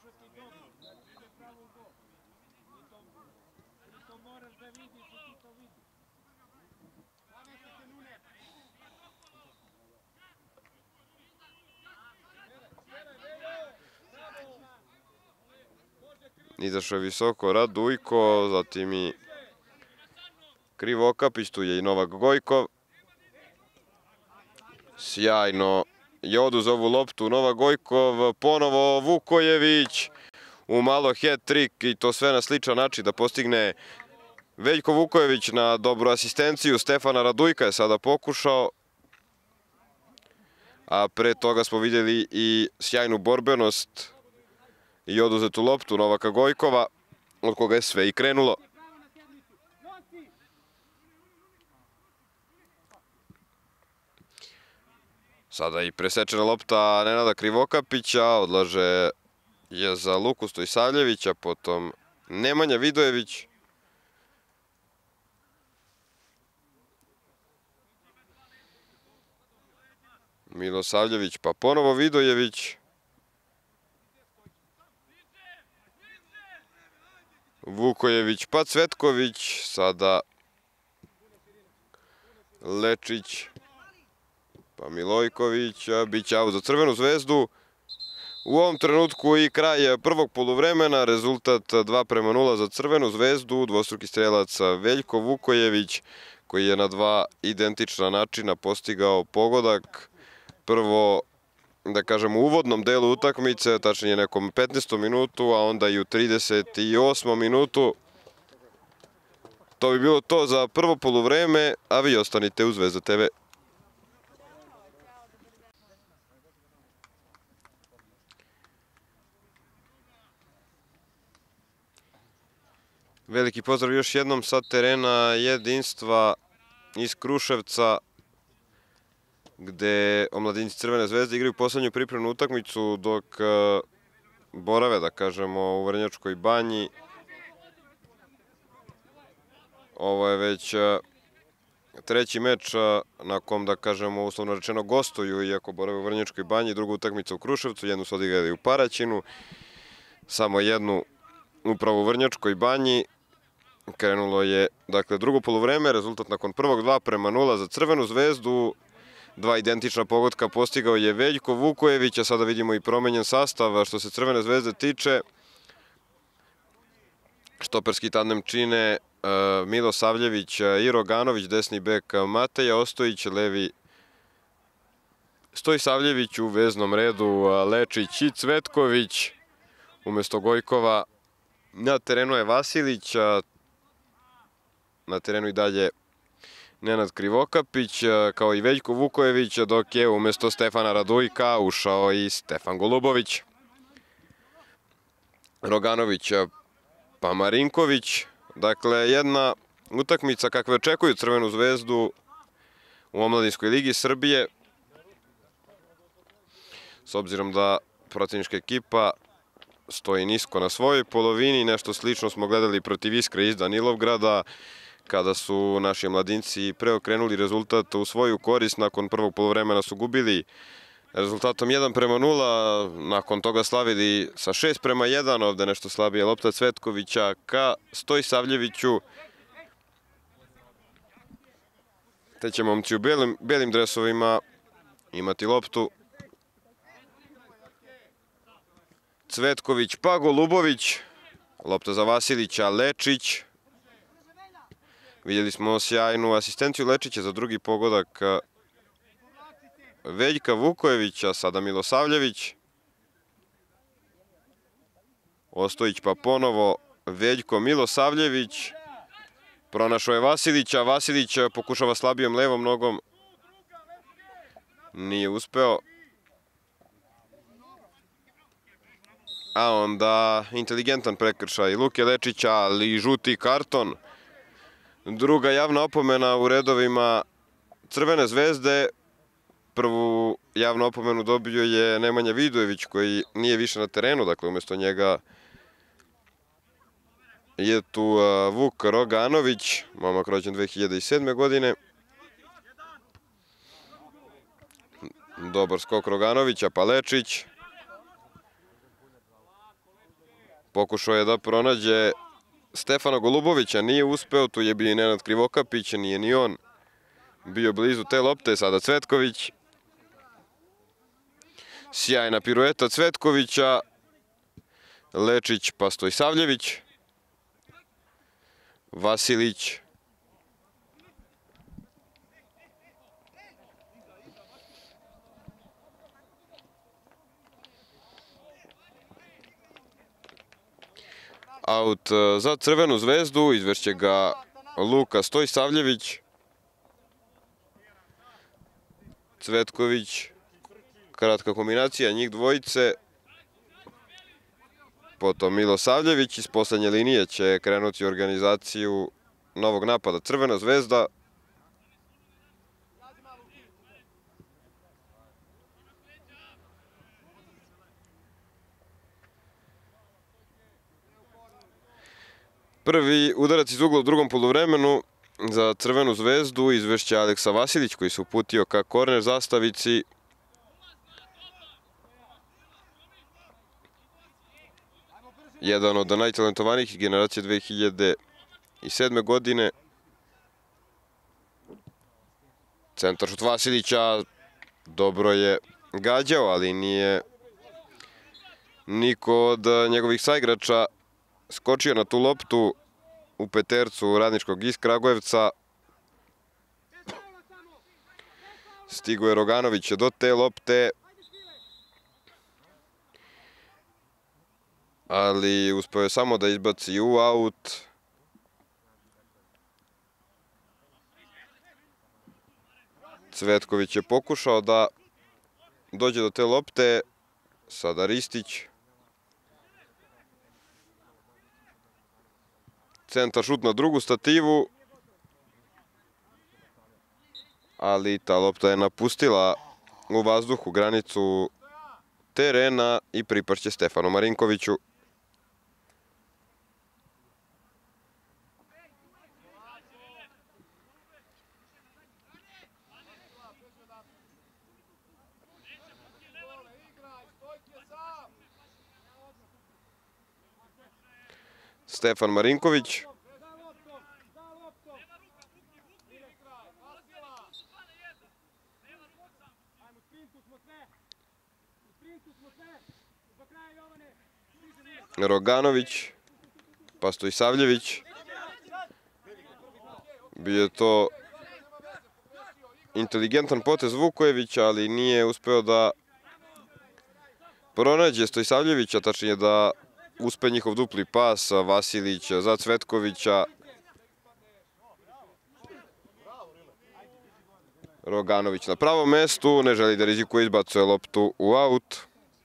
Izašao je visoko Radujko, zatim i Krivokapić, tu je i Novak Gojkov. Sjajno je oduzeo ovu loptu Novak Gojkov, ponovo Vukojević, u malo hat-trick i to sve na sličan način da postigne Veljko Vukojević na dobru asistenciju. Stefana Radujka je sada pokušao, a pre toga smo vidjeli i sjajnu borbenost i oduzetu loptu Novaka Gojkova, od koga je sve i krenulo. Sada i presečena lopta Nenada Krivokapića, odlaže je za Luku Stojsavljevića, potom Nemanja Vidojević. Milosavljević pa ponovo Vidojević. Vukojević pa Cvetković, sada Lečić pa Milojković, biće aut za Crvenu zvezdu. U ovom trenutku i kraj prvog poluvremena, rezultat dva prema nula za Crvenu zvezdu, dvostruki strelac Veljko Vukojević koji je na dva identična načina postigao pogodak. Prvo, da kažem, u uvodnom delu utakmice, tačnije nekom petnaestom minutu, a onda i u trideset osmom minutu. To bi bilo to za prvo poluvreme, a vi ostanite uz Zvezda te ve. Veliki pozdrav još jednom sa terena Jedinstva iz Kruševca, gde omladinci Crvene zvezde igraju poslednju pripremnu utakmicu dok borave, da kažemo, u Vrnjačkoj banji. Ovo je već treći meč na kom, da kažemo, uslovno rečeno gostuju, iako borave u Vrnjačkoj banji. Druga utakmica u Kruševcu, jednu su odigrali u Paraćinu, samo jednu upravo u Vrnjačkoj banji. Krenulo je, dakle, drugo poluvreme, rezultat nakon prvog dva prema nula za Crvenu zvezdu. Dva identična pogotka postigao je Veljko Vukojević, a sada vidimo i promenjen sastav što se Crvene zvezde tiče. Štoperski tandem čine Milosavljević i Roganović, desni bek Mateja Ostojić, levi Stojsavljević, u veznom redu Lečić i Cvetković. Umesto Gojkova na terenu je Vasilić, na terenu i dalje Nenad Krivokapić, kao i Veljko Vukojević, dok je umesto Stefana Radujka ušao i Stefan Golubović. Roganović pa Marinković. Dakle, jedna utakmica kakve očekuju Crvenu zvezdu u Omladinskoj ligi Srbije, s obzirom da protivnička ekipa stoji nisko na svojoj polovini. Nešto slično smo gledali protiv Iskre iz Danilovgrada, kada su naši mladinci preokrenuli rezultat u svoju korist. Nakon prvog poluvremena su gubili rezultatom jedan prema nula, nakon toga slavili sa šest prema jedan, ovde nešto slabije lopta Cvetkovića ka Stojsavljeviću. Te će momci u belim, belim dresovima imati loptu. Cvetković pa Golubović, lopta za Vasilića, Lečić. Vidjeli smo sjajnu asistenciju Lečića za drugi pogodak Veljka Vukojevića, sada Milosavljević. Ostojić pa ponovo Veljko Milosavljević. Pronašao je Vasilića, Vasilić pokušava slabijom levom nogom. Nije uspeo. A onda inteligentan prekršaj Luke Lečića, ali i žuti karton. Druga javna opomena u redovima Crvene zvezde. Prvu javnu opomenu dobio je Nemanja Vidojević, koji nije više na terenu, dakle umesto njega je tu Vuk Roganović, momak rođen dve hiljade sedme. godine. Dobar skok Roganovića, pa Lečić. Pokušao je da pronađe Stefana Golubovića, nije uspeo, tu je bio i Nenad Krivokapić, nije ni on bio blizu te lopte, sada Cvetković. Sjajna pirueta Cvetkovića, Lečić pa Stojsavljević, Vasilić, aut za Crvenu zvezdu, izvešće ga Luka Stojsavljević, Cvetković, kratka kombinacija njih dvojice, potom Milosavljević iz poslednje linije će krenuti u organizaciju novog napada Crvena zvezda. Prvi udarac iz ugla u drugom poluvremenu za Crvenu zvezdu, izvešće Aleksa Vasilić koji se uputio ka korner zastavici. Jedan od najtalentovanijih generacije dve hiljade sedme. godine. Centaršut Vasilića dobro je gađao, ali nije niko od njegovih saigrača skočio na tu loptu u petercu Radničkog iz Kragujevca. Stigo je Roganović do te lopte, ali uspeo je samo da izbaci u aut. Cvetković je pokušao da dođe do te lopte, sada Ristić. Centar šut na drugu stativu, ali ta lopta je napustila u vazduhu granicu terena i pripašće Stefanu Marinkoviću. Stefan Marinković. Roganović, pa Stojsavljević. Bio je to inteligentan potez Vukojevića, ali nije uspeo da pronađe Stojsavljevića, tačnije da uspe njihov dupli pas. Vasilić za Cvetkovića. Roganović na pravom mestu, ne želi da rizikuje, izbacuje loptu u aut.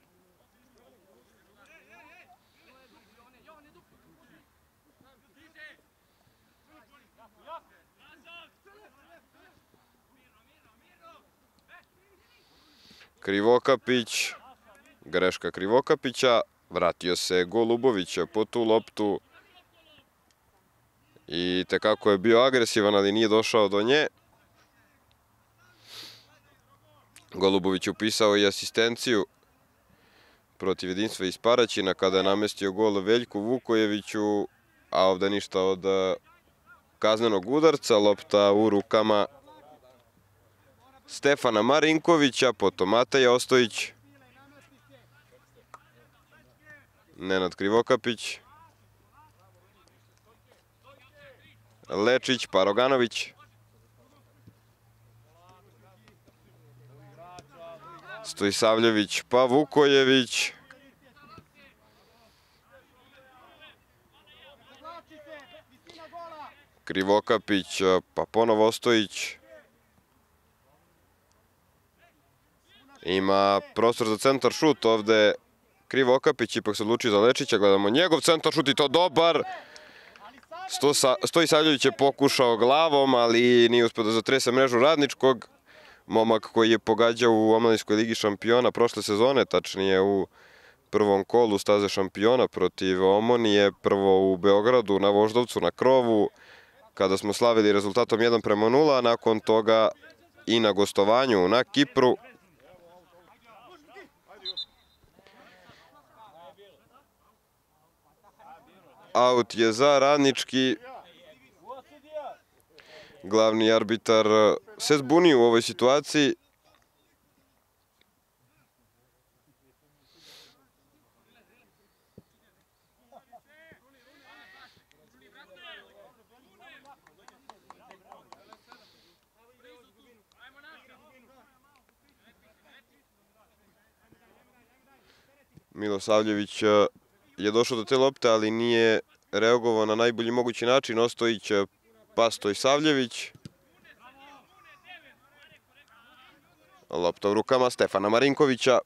Krivokapić, greška Krivokapića, vratio se Golubović po tu loptu i tekako je bio agresivan, ali nije došao do nje. Golubović upisao i asistenciju protiv Jedinstva iz Paraćina kada je namestio gol Veljku Vukojeviću, a ovde ništa od kaznenog udarca, lopta u rukama Stefana Marinkovića, potom Mateja Ostojić, Nenad Krivokapić, Lečić, pa Roganović, Stojsavljević, pa Vukojević, Krivokapić, pa ponovo Ostojić. Ima prostor za centar šut ovde. Krivokapić ipak se odluči za Lečića. Gledamo njegov centar šut i to dobar. Stojsavljević je pokušao glavom, ali nije uspeo da zatrese mrežu Radničkog. Momak koji je pogađao u omladinskoj ligi šampiona prošle sezone, tačnije u prvom kolu staze šampiona protiv Omonije, prvo u Beogradu na Voždovcu na krovu, kada smo slavili rezultatom jedan prema nula, a nakon toga i na gostovanju na Kipru. Aut je za Radnički. Glavni arbitar se zbunio u ovoj situaciji. Milosavljević je došao do te lopte, ali nije reagovao na najbolji mogući način. Ostojić, Pastoj, Savljević. Lopta u rukama Stefana Marinkovića.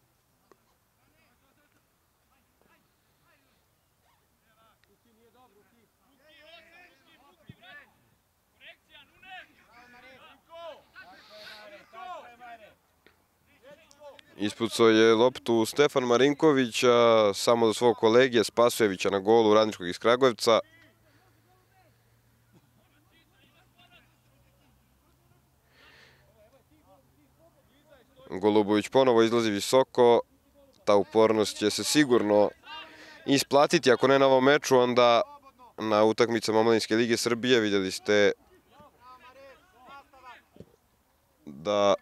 Ispucao je loptu Stefan Marinković, samo do svog kolege Spasojevića na golu Radničkog iz Kragujevca. Golubović ponovo izlazi visoko. Ta upornost će se sigurno isplatiti, ako ne na ovom meču, onda na utakmicama Omladinske lige Srbije. Vidjeli ste da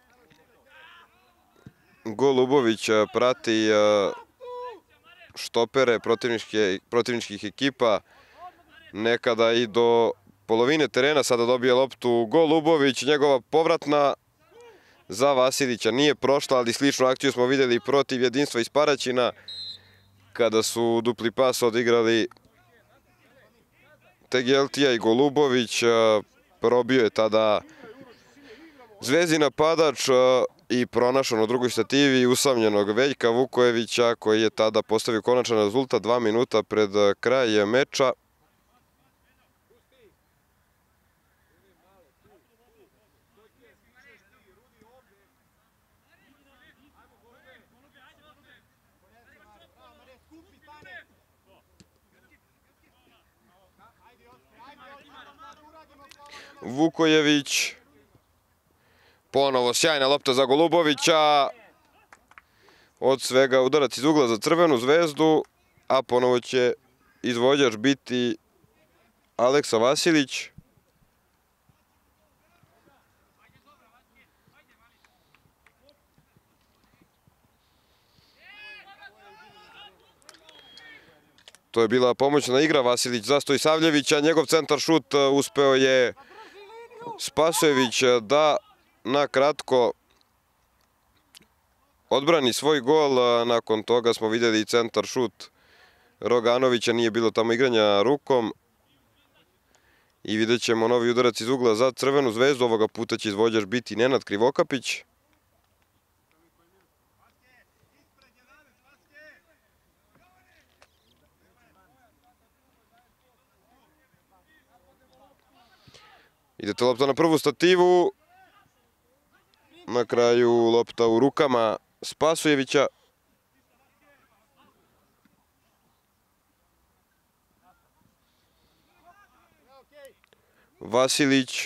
Golubović prati štopere protivničkih ekipa, nekada i do polovine terena. Sada dobije loptu Golubović, njegova povratna za Vasilića nije prošla, ali sličnu akciju smo vidjeli protiv Jedinstva iz Paraćina, kada su dupli pas odigrali Tegeltija i Golubović. Probio je tada Zvezdin napadač i pronašao na drugoj stativi usamljenog Veljka Vukojevića, koji je tada postavio konačan rezultat dva minuta pred kraj meča. Vukojević. Ponovo sjajna lopta za Golubovića. Od svega udarac iz ugla za Crvenu Zvezdu, a ponovo će izvođač biti Aleksa Vasilić. To je bila pomoćna igra. Vasilić za Stojsavljevića. Njegov centar šut uspeo je Spasojević da na kratko odbrani svoj gol. Nakon toga smo vidjeli i centar šut Roganovića. Nije bilo tamo igranja rukom. I vidjet ćemo novi udarac iz ugla za Crvenu Zvezdu. Ovoga puta će izvođač biti Nenad Krivokapić. Idete lopta na prvu stativu. Na kraju lopta u rukama Spasojevića. Vasilić.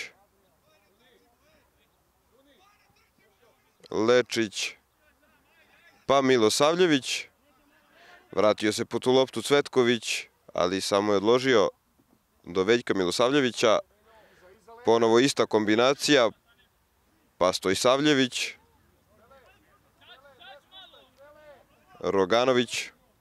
Lečić. Pa Milosavljević. Vratio se po tu loptu Cvetković, ali samo je odložio do Veljka Milosavljevića. Ponovo ista kombinacija. Pa Stojsavljević. Roganović.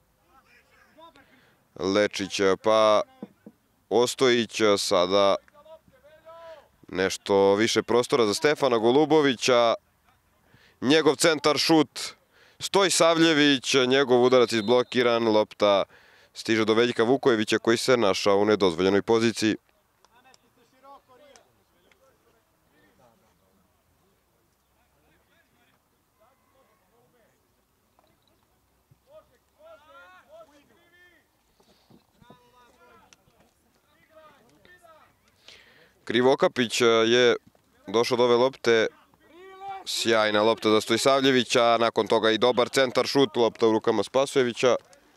Lečić pa Ostojić. Sada nešto više prostora za Stefana Golubovića. Njegov centar šut. Stojsavljević. Njegov udarac izblokiran. Lopta stiže do Veljka Vukojevića, koji se našao u nedozvoljenoj poziciji. Krivokapić je došao do ove lopte. Sjajna lopta za Stojsavljevića. Nakon toga i dobar centar šut. Lopta u rukama Spasojevića.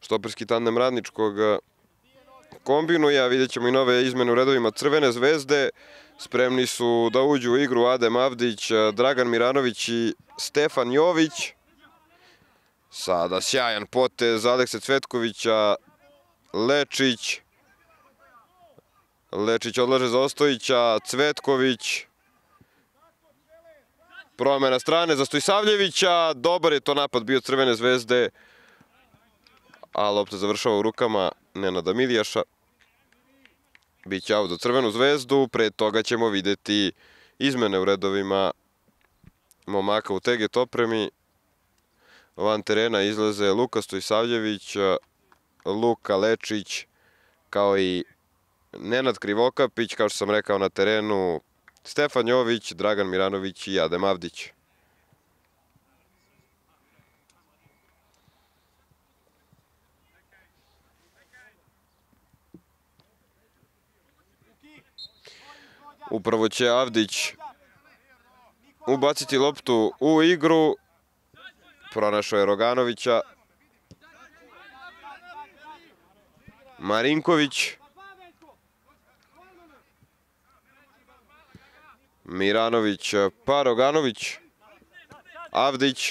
štoperski tandem Radničkog kombinuje, a vidjet ćemo i nove izmene u redovima Crvene zvezde. Spremni su da uđu u igru Adem Avdić, Dragan Miranović i Stefan Jović. Sada sjajan potez Alekse Cvetkovića, Lečić. Lečić odlaže za Ostojića, Cvetković. Promena strane za Stojsavljevića, dobar je to napad bio Crvene zvezde, a lopta završava u rukama Nenada Milijaša. Biće aut za Crvenu zvezdu, pre toga ćemo videti izmene u redovima momaka u Teget opremi. Van terena izlaze Luka Stojsavljević, Luka Lečić, kao i Nenad Krivokapić, kao što sam rekao na terenu, Stefan Jović, Dragan Miranović i Adem Avdić. Upravo će Avdić ubaciti loptu u igru. Pronašao je Roganovića. Marinković. Miranović pa Roganović. Avdić.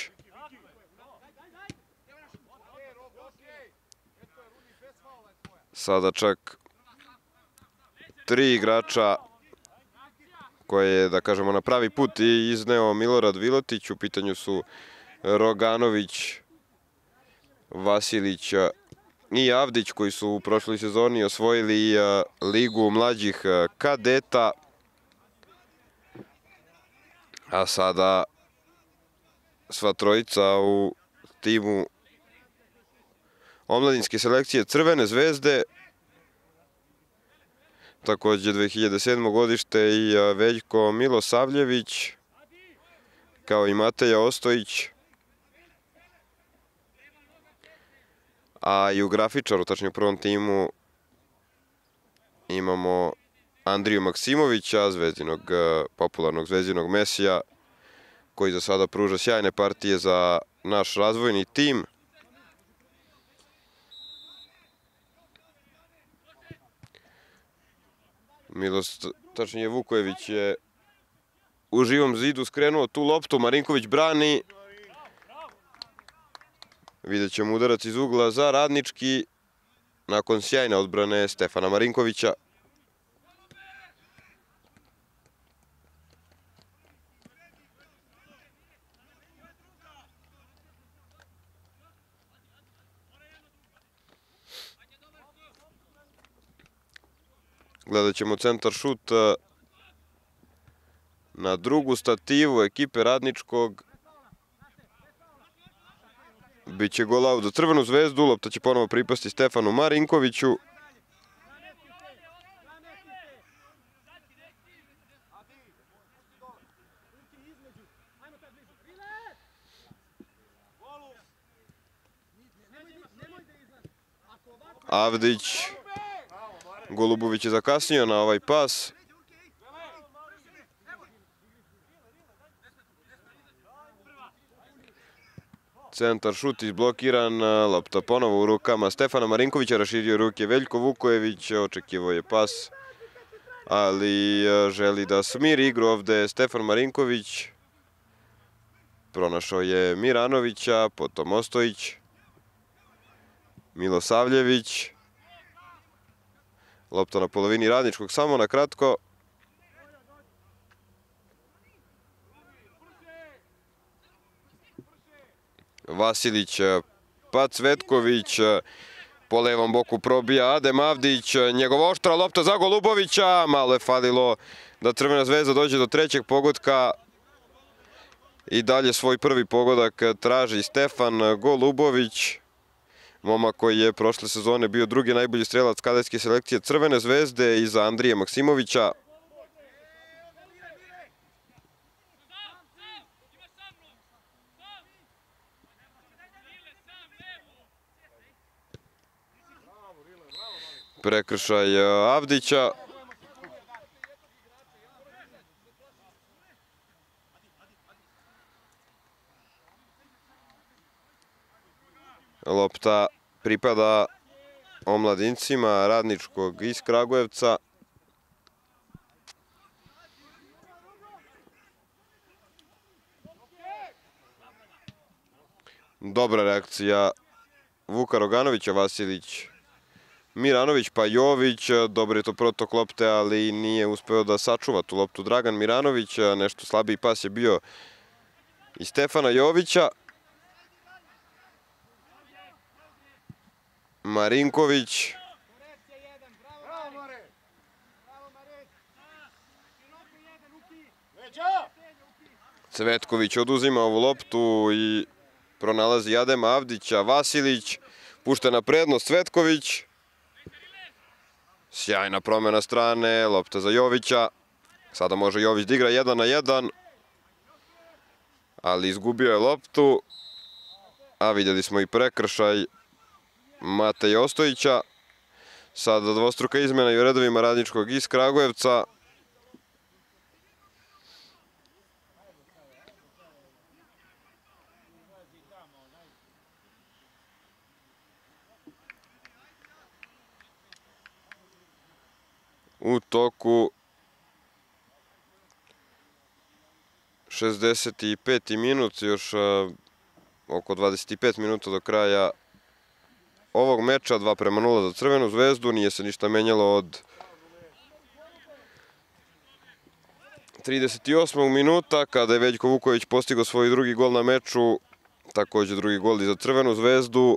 Sada čak tri igrača koje je, da kažemo, na pravi put i izneo Milorad Vilotić. U pitanju su Roganović, Vasilić i Avdić, koji su u prošloj sezoni osvojili ligu mlađih kadeta. A sada sva trojica u timu omladinske selekcije Crvene zvezde. Takođe dve hiljade sedmo. godište i Veljko Milosavljević, kao i Mateja Ostojić. A i u grafičaru, tačnije u prvom timu, imamo Andriju Maksimovića, zvezdinog, popularnog zvezdinog Mesija, koji za sada pruža sjajne partije za naš razvojni tim. Milos, tačnije Vukojević je u živom zidu skrenuo tu loptu, Marinković brani. Vidjet ćemo udarac iz ugla za Radnički, nakon sjajne odbrane Stefana Marinkovića. Gledat ćemo centar šut na drugu stativu ekipe Radničkog. Biće gol aut za Crvenu zvezdu, lopta će ponovo pripasti Stefanu Marinkoviću. Avdić. Golubović je zakasnio na ovaj pas. Centar šut izblokiran, lopta ponovo u rukama Stefana Marinkovića, raširio ruke Veljko Vukojević, očekivao je pas, ali želi da smiri igru ovde Stefan Marinković. Pronašao je Miranovića, potom Ostojić, Milosavljević. Lopta na polovini Radničkog, samo na kratko. Vasilić pa Cvetković, po levom boku probija Adem Avdić, njegova oštra lopta za Golubovića, malo je falilo da Crvena zvezda dođe do trećeg pogotka. I dalje svoj prvi pogodak traži Stefan Golubović, momak koji je prošle sezone bio drugi najbolji strelac kadetske selekcije Crvene zvezde iza Andrije Maksimovića. Prekršaj Avdića. Lopta pripada omladincima Radničkog iz Kragujevca. Dobra reakcija Vuka Roganovića, Vasilić, Miranović pa Jović. Dobar je to protok lopte, ali nije uspeo da sačuva tu loptu Dragan Miranović. Nešto slabiji pas je bio i Stefana Jovića. Marinković. Cvetković oduzima ovu loptu i pronalazi Adema Avdića. Vasilić pušta na prednost Cvetković. Sjajna promena strane, lopta za Jovića. Sada može Jović da igra jedan na jedan, ali izgubio je loptu. A vidjeli smo i prekršaj Mateja Ostojića. Sada dvostruka izmena i u redovima Radničkog iz Kragujevca. U toku šezdeset peti minut, još oko dvadeset pet minuta do kraja ovog meča, dva prema nula za Crvenu zvezdu. Nije se ništa menjalo od trideset osmog minuta, kada je Veljko Vuković postigao svoj drugi gol na meču. Također drugi gol i za Crvenu zvezdu.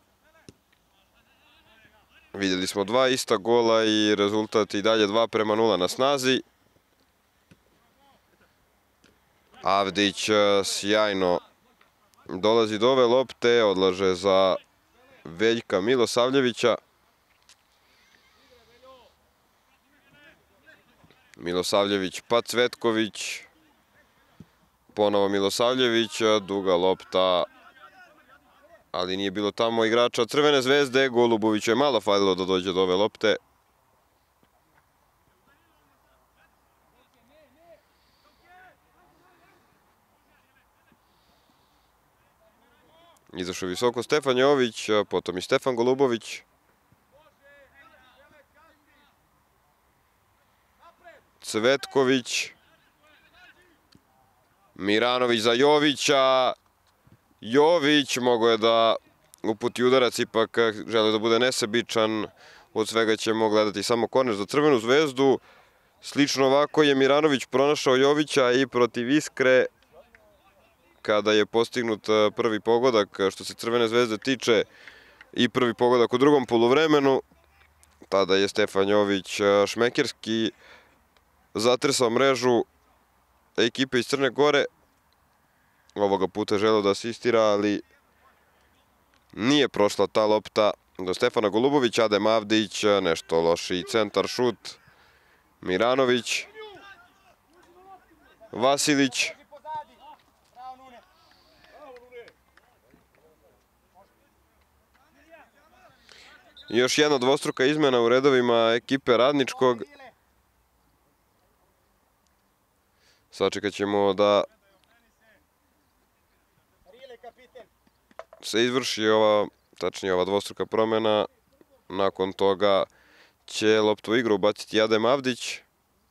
Vidjeli smo dva ista gola i rezultat i dalje dva prema nula na snazi. Avdić sjajno dolazi do ove lopte, odlaže za Veljka Milosavljevića. Milosavljević pa Cvetković. Ponovo Milosavljević, duga lopta, ali nije bilo tamo igrača Crvene zvezde. Goluboviću je malo falilo da dođe do ove lopte. Izašao visoko Stefan Jović, potom i Stefan Golubović. Cvetković. Miranović za Jovića. Jović mogao je da uputi udarac, ipak želeo da bude nesebičan. Od svega ćemo gledati samo korner za Crvenu zvezdu. Slično ovako je Miranović pronašao Jovića i protiv Iskre, kada je postignut prvi pogodak što se Crvene zvezde tiče i prvi pogodak u drugom poluvremenu. Tada je Stefan Jović šmekerski zatresao mrežu ekipe iz Crne Gore. Ovoga puta je želeo da asistira, ali nije prošla ta lopta do Stefana Golubovića. Adem Avdić, nešto lošiji centar šut. Miranović. Vasilić. Još jedna dvostruka izmena u redovima ekipe Radničkog. Sačekat ćemo da se izvrši ova, tačnije ova dvostruka promjena. Nakon toga će loptu u igru ubaciti Adem Avdić.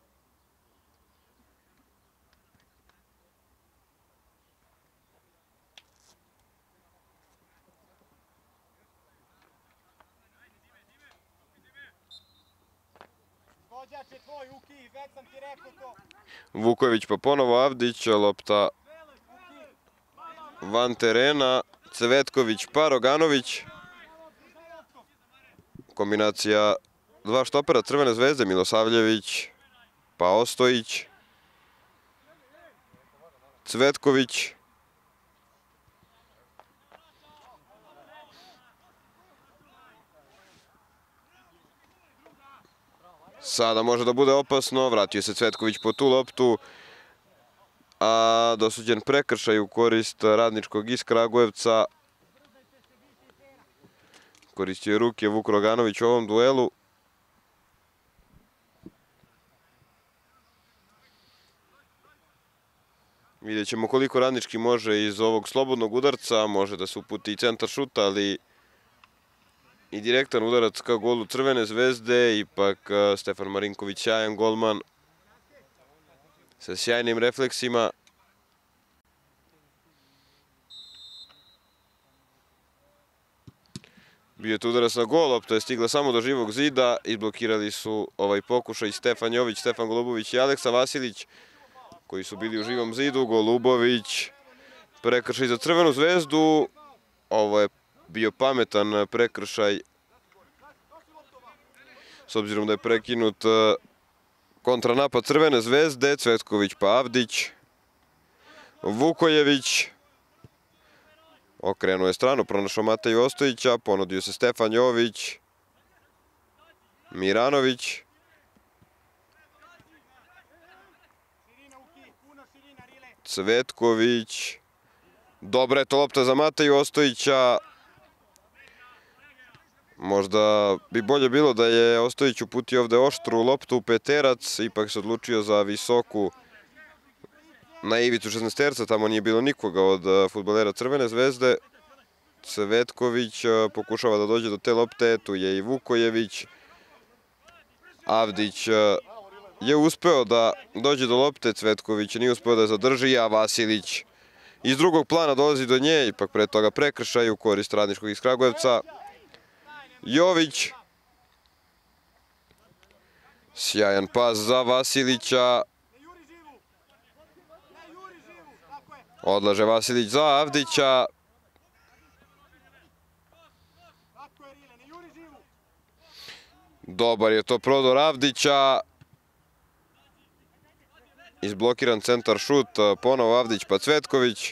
Vuković pa ponovo Avdić, lopta van terena. Cvetković pa Roganović. Kombinacija dva štopera Crvene zvezde, Milosavljević pa Ostojić. Cvetković. Sada može da bude opasno, vratio se Cvetković po tu loptu, a dosuđen prekršaj u korist Radničkog iz Kragujevca. Koristio je ruke Vuk Roganović u ovom duelu. Vidjet ćemo koliko Radnički može iz ovog slobodnog udarca, može da se uputi i centar šuta, ali i direktan udarac ka golu Crvene zvezde, ipak Stefan Marinković sjajan golman sa sjajnim refleksima. Bio je to udarac na gol, lopta je stigla samo do živog zida, izblokirali su ovaj pokušaj Stefan Jović, Stefan Golubović i Aleksa Vasilić, koji su bili u živom zidu. Golubović, prekršaj za Crvenu zvezdu. Ovo je bio pametan prekršaj, s obzirom da je prekinut kontranapad Crvene zvezde. Cvetković pa Avdić. Vukojević okrenuo je stranu, pronašao Mateju Ostojića, ponudio se Stefan Jović. Miranović. Cvetković. Dobra je to lopta za Mateju Ostojića. Možda bi bolje bilo da je Ostojić uputio ovde oštru loptu u peterac, ipak se odlučio za visoku na ivicu šesnaesterca, tamo nije bilo nikoga od fudbalera Crvene zvezde. Cvetković pokušava da dođe do te lopte, tu je i Vukojević. Avdić je uspeo da dođe do lopte, Cvetković nije uspeo da zadrži, a Vasilić iz drugog plana dolazi do nje, ipak pre toga prekršaj u korist Radničkog iz Kragujevca. Jović. Sjajan pas za Vasilića. Odlaže Vasilić za Avdića. Dobar je to prodor Avdića. Izblokiran centar šut, ponovo Avdić pa Cvetković.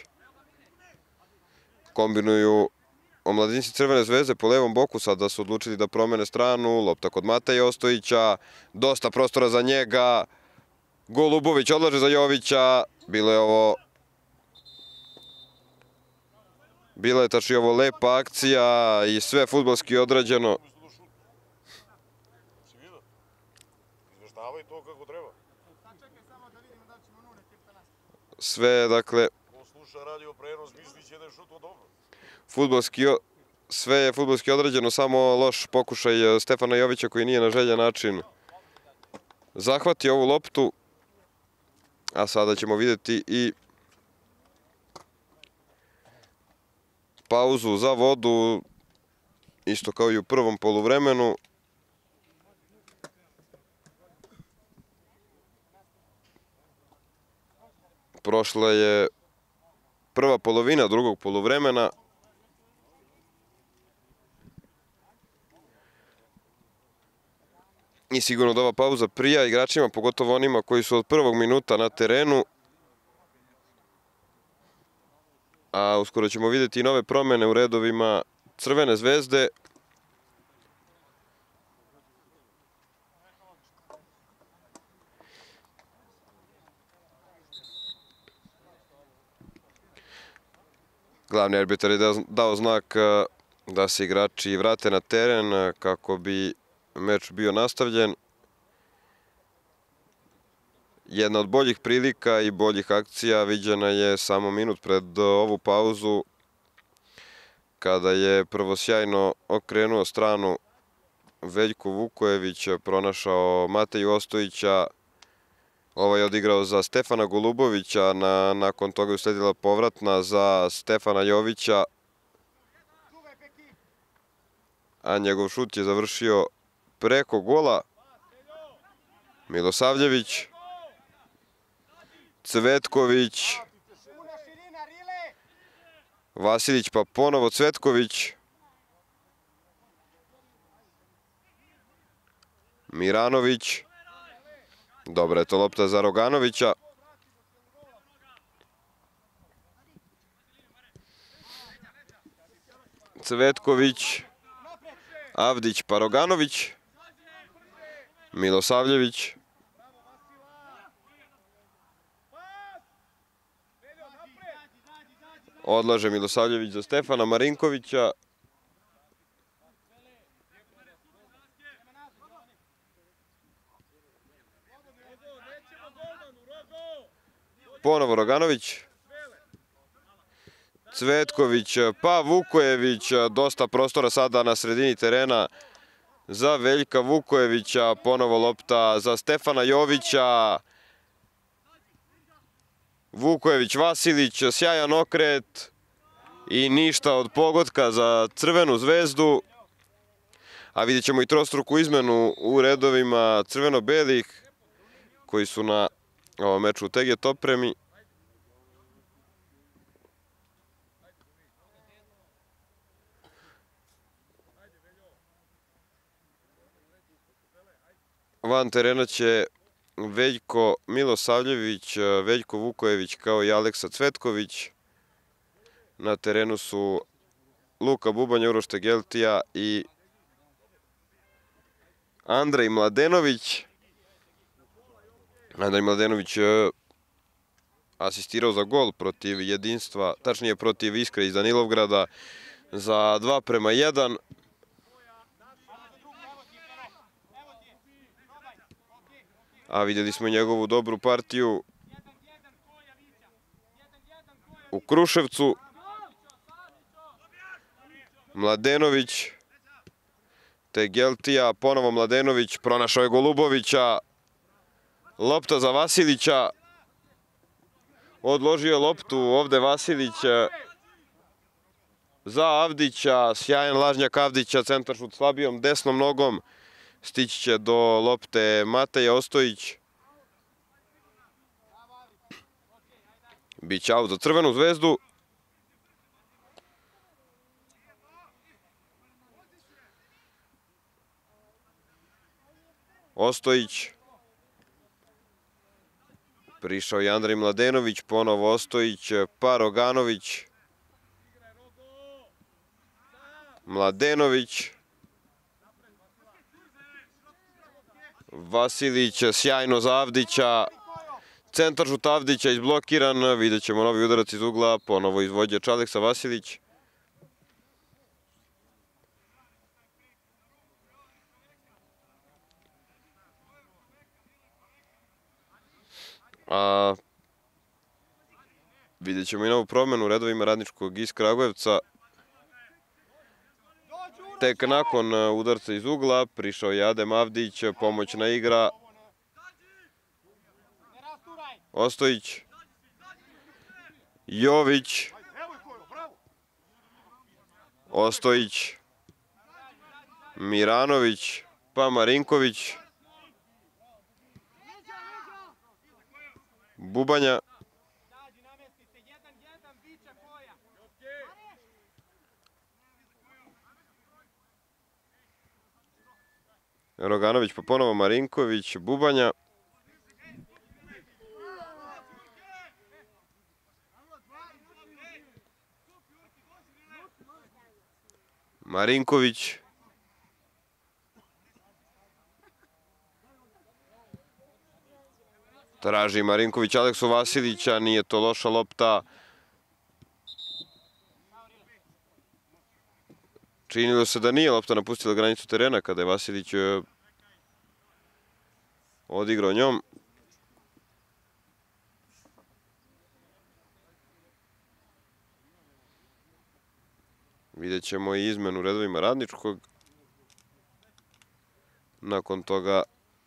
Kombinuju omladinci Crvene zvezde po levom boku, sada su odlučili da promene stranu. Lopta kod Mateje Ostojića, dosta prostora za njega. Golubović odlaže za Jovića. Bilo je ovo... Bila je tači ovo lepa akcija i sve fudbalski odrađeno. Sve, dakle... Fudbalski... Sve je fudbalski odrađeno, samo loš pokušaj Stefana Jovića koji nije na željan način zahvatio ovu loptu. A sada ćemo vidjeti i pauzu za vodu, isto kao i u prvom poluvremenu. Prošla je prva polovina drugog poluvremena. I sigurno da ova pauza prija igračima, pogotovo onima koji su od prvog minuta na terenu. A uskoro ćemo vidjeti i nove promene u redovima Crvene zvezde. Glavni arbitar je dao znak da se igrači vrate na teren kako bi meč bio nastavljen. Jedna od boljih prilika i boljih akcija viđena je samo minut pred ovu pauzu, kada je prvo sjajno okrenuo stranu Veljko Vukojević, pronašao Mateju Ostojića. Ovaj je odigrao za Stefana Golubovića, na, nakon toga je usledila povratna za Stefana Jovića, a njegov šut je završio preko gola. Milosavljević, Cvetković, Vasilić pa ponovo Cvetković, Miranović. Dobra je to lopta za Roganovića. Cvetković, Avdić pa Roganović, Milosavljević. Odlaže Milosavljević za Stefana Marinkovića. Ponovo Roganović. Cvetković pa Vukojević. Dosta prostora sada na sredini terena za Veljka Vukojevića. Ponovo lopta za Stefana Jovića. Vukojević, Vasilić, sjajan okret i ništa od pogotka za Crvenu zvezdu. A vidjet ćemo i trostruku izmenu u redovima crveno-belih koji su na ovom meču u Teget opremi. Van terena će Veljko Milosavljević, Veljko Vukojević kao i Aleksa Cvetković. Na terenu su Luka Bubanj, Uroš Tegeltija i Andrej Mladenović. Andrej Mladenović je asistirao za gol protiv Jedinstva, tačnije protiv Iskre iz Danilovgrada za dva prema jedan. A vidjeli smo njegovu dobru partiju u Kruševcu. Mladenović, Tegeltija, ponovo Mladenović, pronašao je Golubovića. Lopta za Vasilića. Odložio loptu ovde Vasilić za Avdića. Sjajan lažnjak Avdića, centaršut slabijom desnom nogom. Stići će do lopte Mateja Ostojić. Biće aut za Crvenu zvezdu. Ostojić. Prišao je Andrej Mladenović, ponovo Ostojić, pa Roganović. Mladenović. Vasilić, sjajno za Avdića. Centaršut Avdića izblokiran. Vidjet ćemo novi udarac iz ugla. Ponovo izvođač Aleksa Vasilić. A vidjet ćemo i novu promenu u redovima Radničkog iz Kragujevca. Tek nakon udarca iz ugla prišao je Adem Avdić, pomoćna igra. Ostojić. Jović. Ostojić. Miranović, pa Marinković. Bubanja. Roganović, pa ponovo Marinković, Bubanja. Marinković. Traži Marinković Aleksu Vasilića, nije to loša lopta. Činilo se da nije lopta napustila granicu terena kada je Vasilić odigrao njom. Vidjet ćemo i izmenu u redovima Radničkog. Nakon toga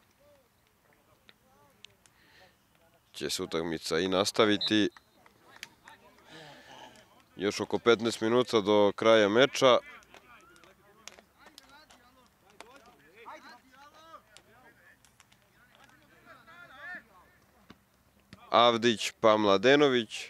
će se utakmica i nastaviti. Još oko petnaest minuta do kraja meča. Avdić pa Mladenović.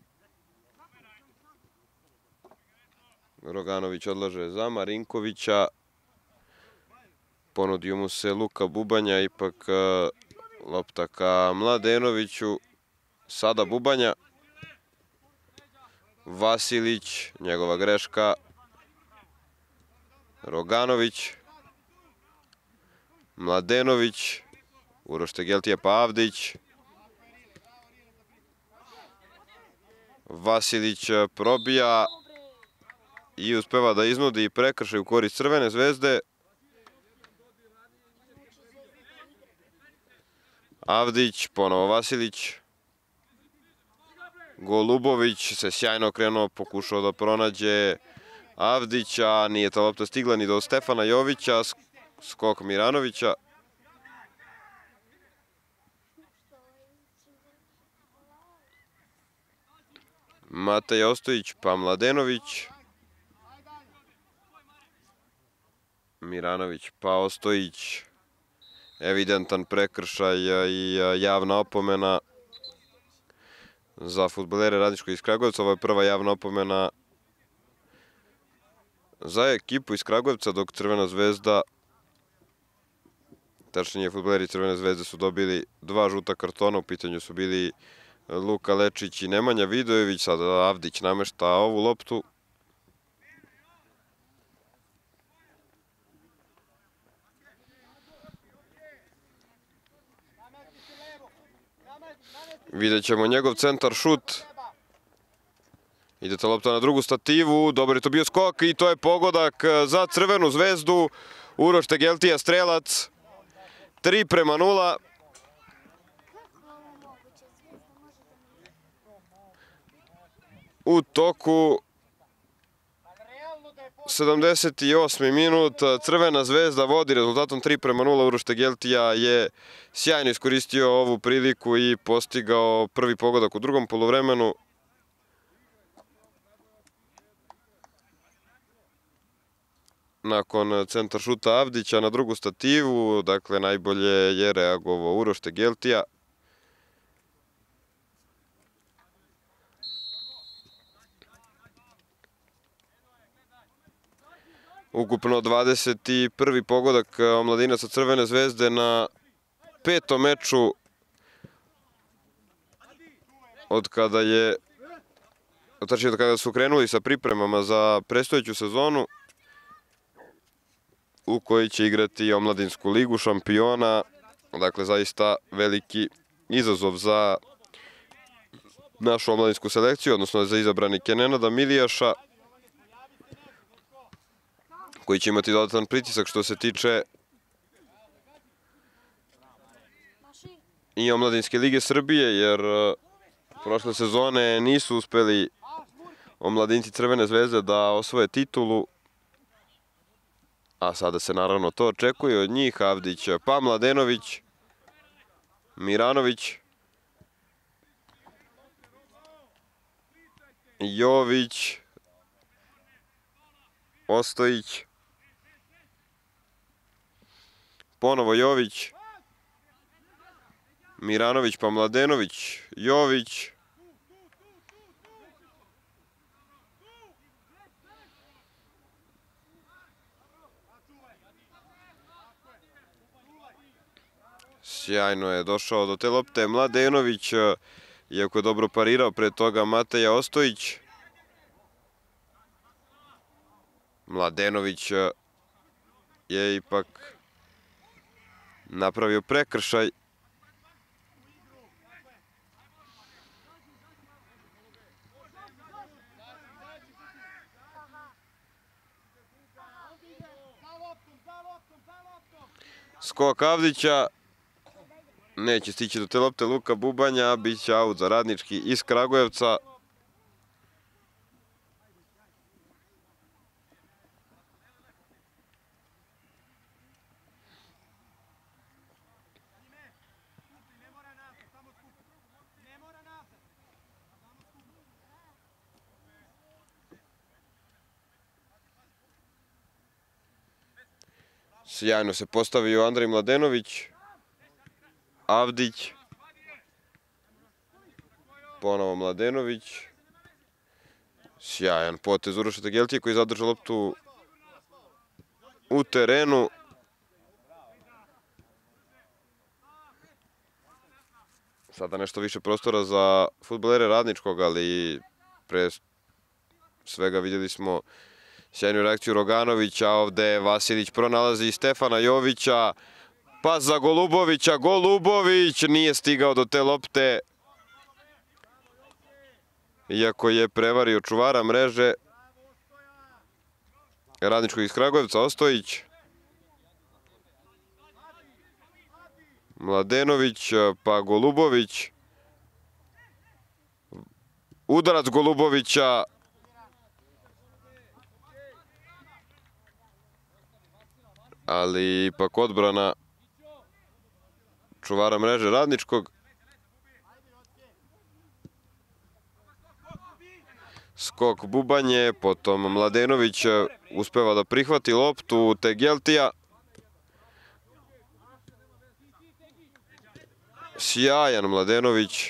Roganović odlaže za Marinkovića. Ponudio mu se Luka Bubanja, ipak lopta ka Mladenoviću. Sada Bubanja. Vasilić, njegova greška. Roganović. Mladenović. Uroš Tegeltija pa Avdić. Vasilić probija i uspeva da iznudi prekršaj u korist Crvene zvezde. Avdić, ponovo Vasilić. Golubović se sjajno okrenuo, pokušao da pronađe Avdića, nije ta lopta stigla ni do Stefana Jovića, skok Miranovića. Matej Ostojić pa Mladenović. Miranović pa Ostojić. Evidentan prekršaj i javna opomena za fudbalere Radničkog iz Kragujevca. Ovo je prva javna opomena za ekipu iz Kragujevca, dok Crvena zvezda, tačnije fudbaleri Crvene zvezde su dobili dva žuta kartona. U pitanju su bili Luka Lečić i Nemanja Vidojević. Sada Avdić namešta ovu loptu. Vidjet ćemo njegov centar šut. Ide ta lopta na drugu stativu. Dobar je to bio skok i to je pogodak za Crvenu zvezdu. Uroš Tegeltija strelac. tri prema nula. U toku sedamdeseti osmi minut Crvena zvezda vodi rezultatom tri prema nula. Uroš Tegeltija je sjajno iskoristio ovu priliku i postigao prvi pogodak u drugom poluvremenu. Nakon centar šuta Avdića na drugu stativu, dakle najbolje je reagovao Uroš Tegeltija. Ukupno dvadeset prvi pogodak omladinaca Crvene zvezde na petom meču od kada je, tačnije od kada su krenuli sa pripremama za predstojeću sezonu, u kojoj će igrati omladinsku ligu šampiona. Dakle, zaista veliki izazov za našu omladinsku selekciju, odnosno za izabranike Nenada Milijaša, koji će imati dodatan pritisak što se tiče i Omladinske lige Srbije, jer prošle sezone nisu uspeli omladinci Crvene zvezde da osvoje titulu, a sada se naravno to očekuje od njih. Avdić pa Mladenović, Miranović, Jović, Ostojić, ponovo Jović, Miranović pa Mladenović, Jović, sjajno je došao do te lopte Mladenović, iako je dobro parirao pre toga Mateja Ostojić. Mladenović je ipak napravio prekršaj. Skok Avdića. Neće stići do te lopte Luka Bubanja, bit će aut za Radnički iz Kragujevca. Sjajno se postavio Andrej Mladenović. Avdić. Ponovo Mladenović. Sjajan potez Uroša Tegeltije koji zadrža loptu u terenu. Sada nešto više prostora za fudbalere Radničkog, ali pre svega vidjeli smo sjajnu reakciju Roganovića. Ovde Vasilić pronalazi Stefana Jovića. Pas za Golubovića. Golubović nije stigao do te lopte, iako je prevario čuvara mreže Radničkog iz Kragujevca. Ostojić. Mladenović pa Golubović. Udarac Golubovića. Ali ipak odbrana čuvara mreže Radničkog. Skok Bubanje, potom Mladenović uspeva da prihvati loptu Tegeltija. Sjajan Mladenović.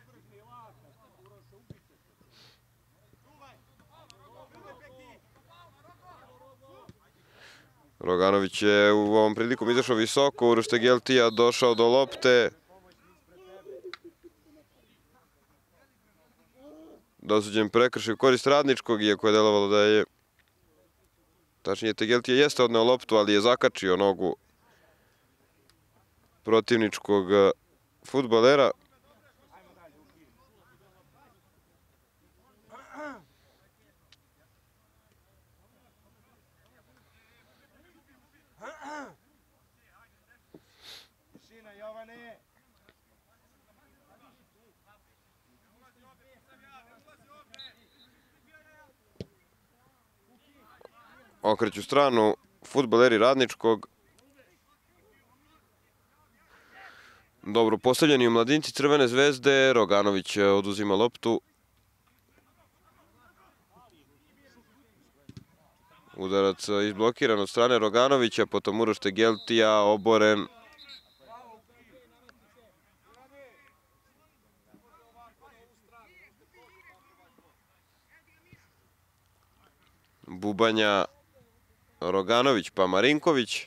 Roganović je u ovom prilikom izašao visoko, Uroš Tegeltija došao do lopte. Dosuđen prekršaj u korist Radničkog, iako je delovalo da je... Tačnije, Tegeltija jeste odneo loptu, ali je zakačio nogu protivničkog fudbalera. Okreću stranu fudbaleri Radničkog. Dobro postavljeni u mladinci Crvene zvezde. Roganović oduzima loptu. Udarac izblokiran od strane Roganovića, potom Uroš Tegeltija, oboren. Bubanja, Roganović pa Marinković.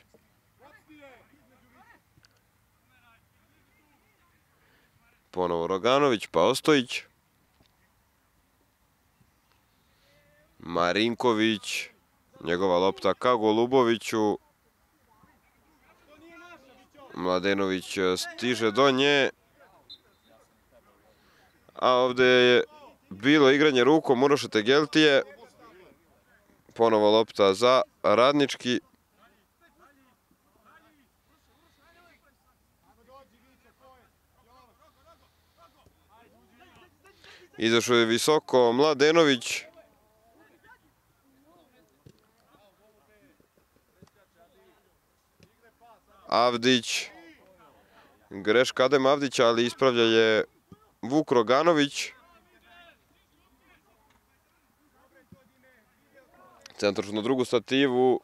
Ponovo Roganović pa Ostojić. Marinković, njegova lopta ka Goluboviću. Mladenović stiže do nje. A ovde je bilo igranje rukom Uroša Tegeltije. Ponovo lopta za Radnički. Izašao je visoko Mladenović. Avdić. Greška Adem Avdića, ali ispravlja je Vuk Roganović. Centar na drugu stativu.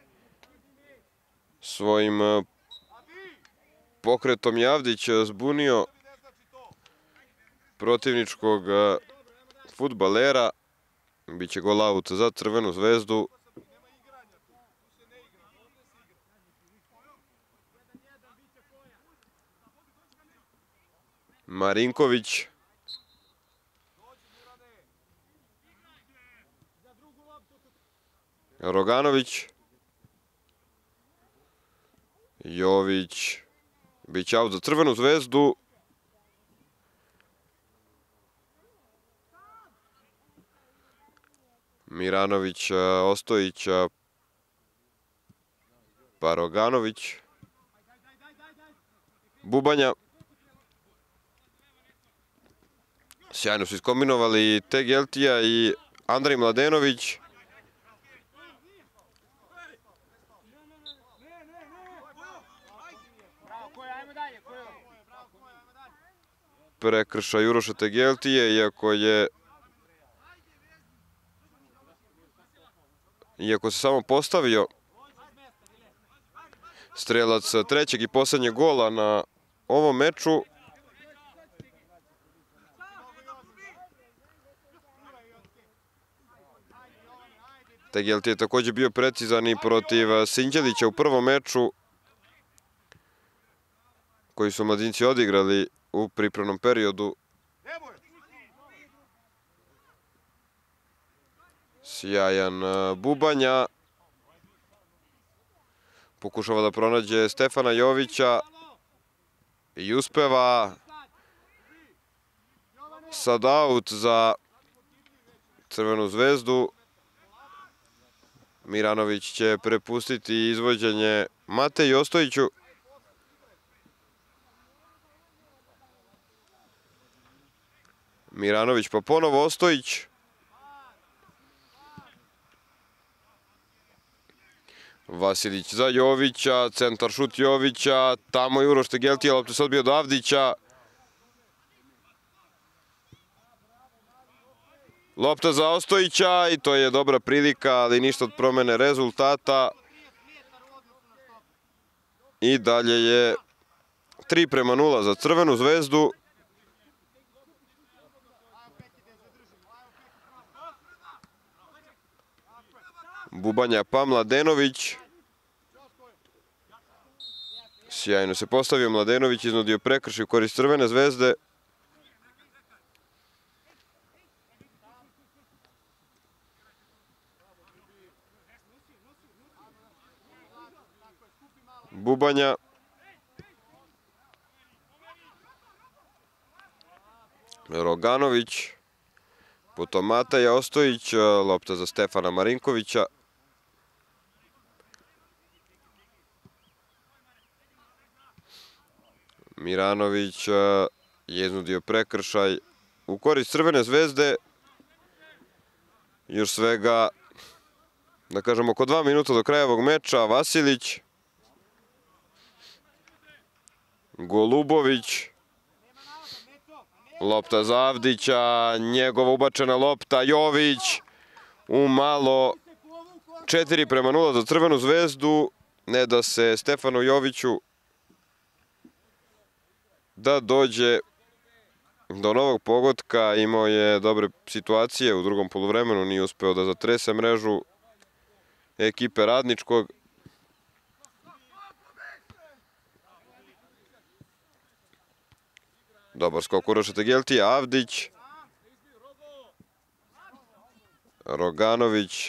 Svojim pokretom je Avdić zbunio protivničkog fudbalera. Biće gol aut za Crvenu zvezdu. Marinković. Roganović. Jović. Biće aut za Crvenu zvezdu. Miranović, Ostojić, pa Roganović. Bubanja. Sjajno su iskombinovali Tegeltija i Andrej Mladenović. Prekršaj Uroša Tegeltije, iako je Iako se samo postavio strelac trećeg i poslednjeg gola na ovom meču. Tegeltije je također bio precizan i protiv Sinđelića u prvom meču koji su mladinci odigrali u pripremnom periodu. Sjajan Bubanja. Pokušava da pronađe Stefana Jovića i uspeva. Sad aut za Crvenu zvezdu. Miranović će prepustiti izvođenje Mateji Ostojiću. Miranović pa ponovo Ostojić. Vasilić za Jovića, centar šut Jovića, tamo je Uroš Tegeltija, lopta se odbija do Avdića. Lopta za Ostojića i to je dobra prilika, ali ništa od promene rezultata. I dalje je tri prema nula za Crvenu Zvezdu. Bubanja pa Mladenović. Sjajno se postavio Mladenović, iznudio prekršaj u korist Crvene Zvezde. Bubanja. Roganović. Potom Mataja Ostojić, lopta za Stefana Marinkovića. Miranović je iznudio prekršaj u korist Crvene Zvezde. Još svega, da kažem, oko dva minuta do kraja ovog meča. Vasilić. Golubović. Lopta za Avdića, njegova ubačena lopta, Jović. U malo, četiri prema nula za Crvenu Zvezdu. Ne da se Stefanu Joviću da dođe do novog pogotka. Imao je dobre situacije u drugom poluvremenu, nije uspeo da zatrese mrežu ekipe Radničkog. Dobar skok Uroša Tegeltija, Avdić. Roganović.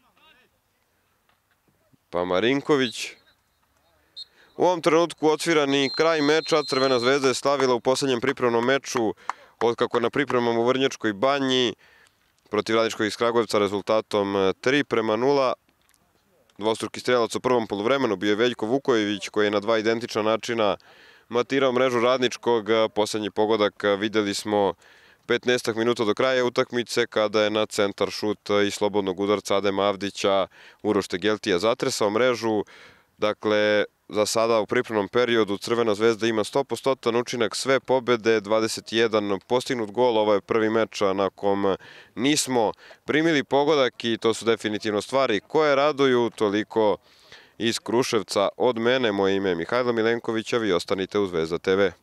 Pa Marinković. U ovom trenutku odsvirani kraj meča. Crvena Zvezda je slavila u poslednjem pripremnom meču otkako je na pripremama u Vrnjačkoj Banji protiv Radničkog iz Kragujevca rezultatom tri prema nula. Dvostruki strelac u prvom poluvremenu bio je Veljko Vukojević koji je na dva identična načina matirao mrežu Radničkog. Poslednji pogodak videli smo petnaestak minuta do kraja utakmice kada je na centar šut i slobodnog udarca Adema Avdića Uroš Tegeltija zatresao mrežu. Dakle, za sada u pripremnom periodu Crvena Zvezda ima sto posto učinak, sve pobede, dvadeset jedan postignut gol. Ovo je prvi meč na kom nismo primili pogodak i to su definitivno stvari koje raduju. Toliko iz Kruševca od mene. Moje ime je Mihajlo Milenković, a vi ostanite u Zvezda te ve.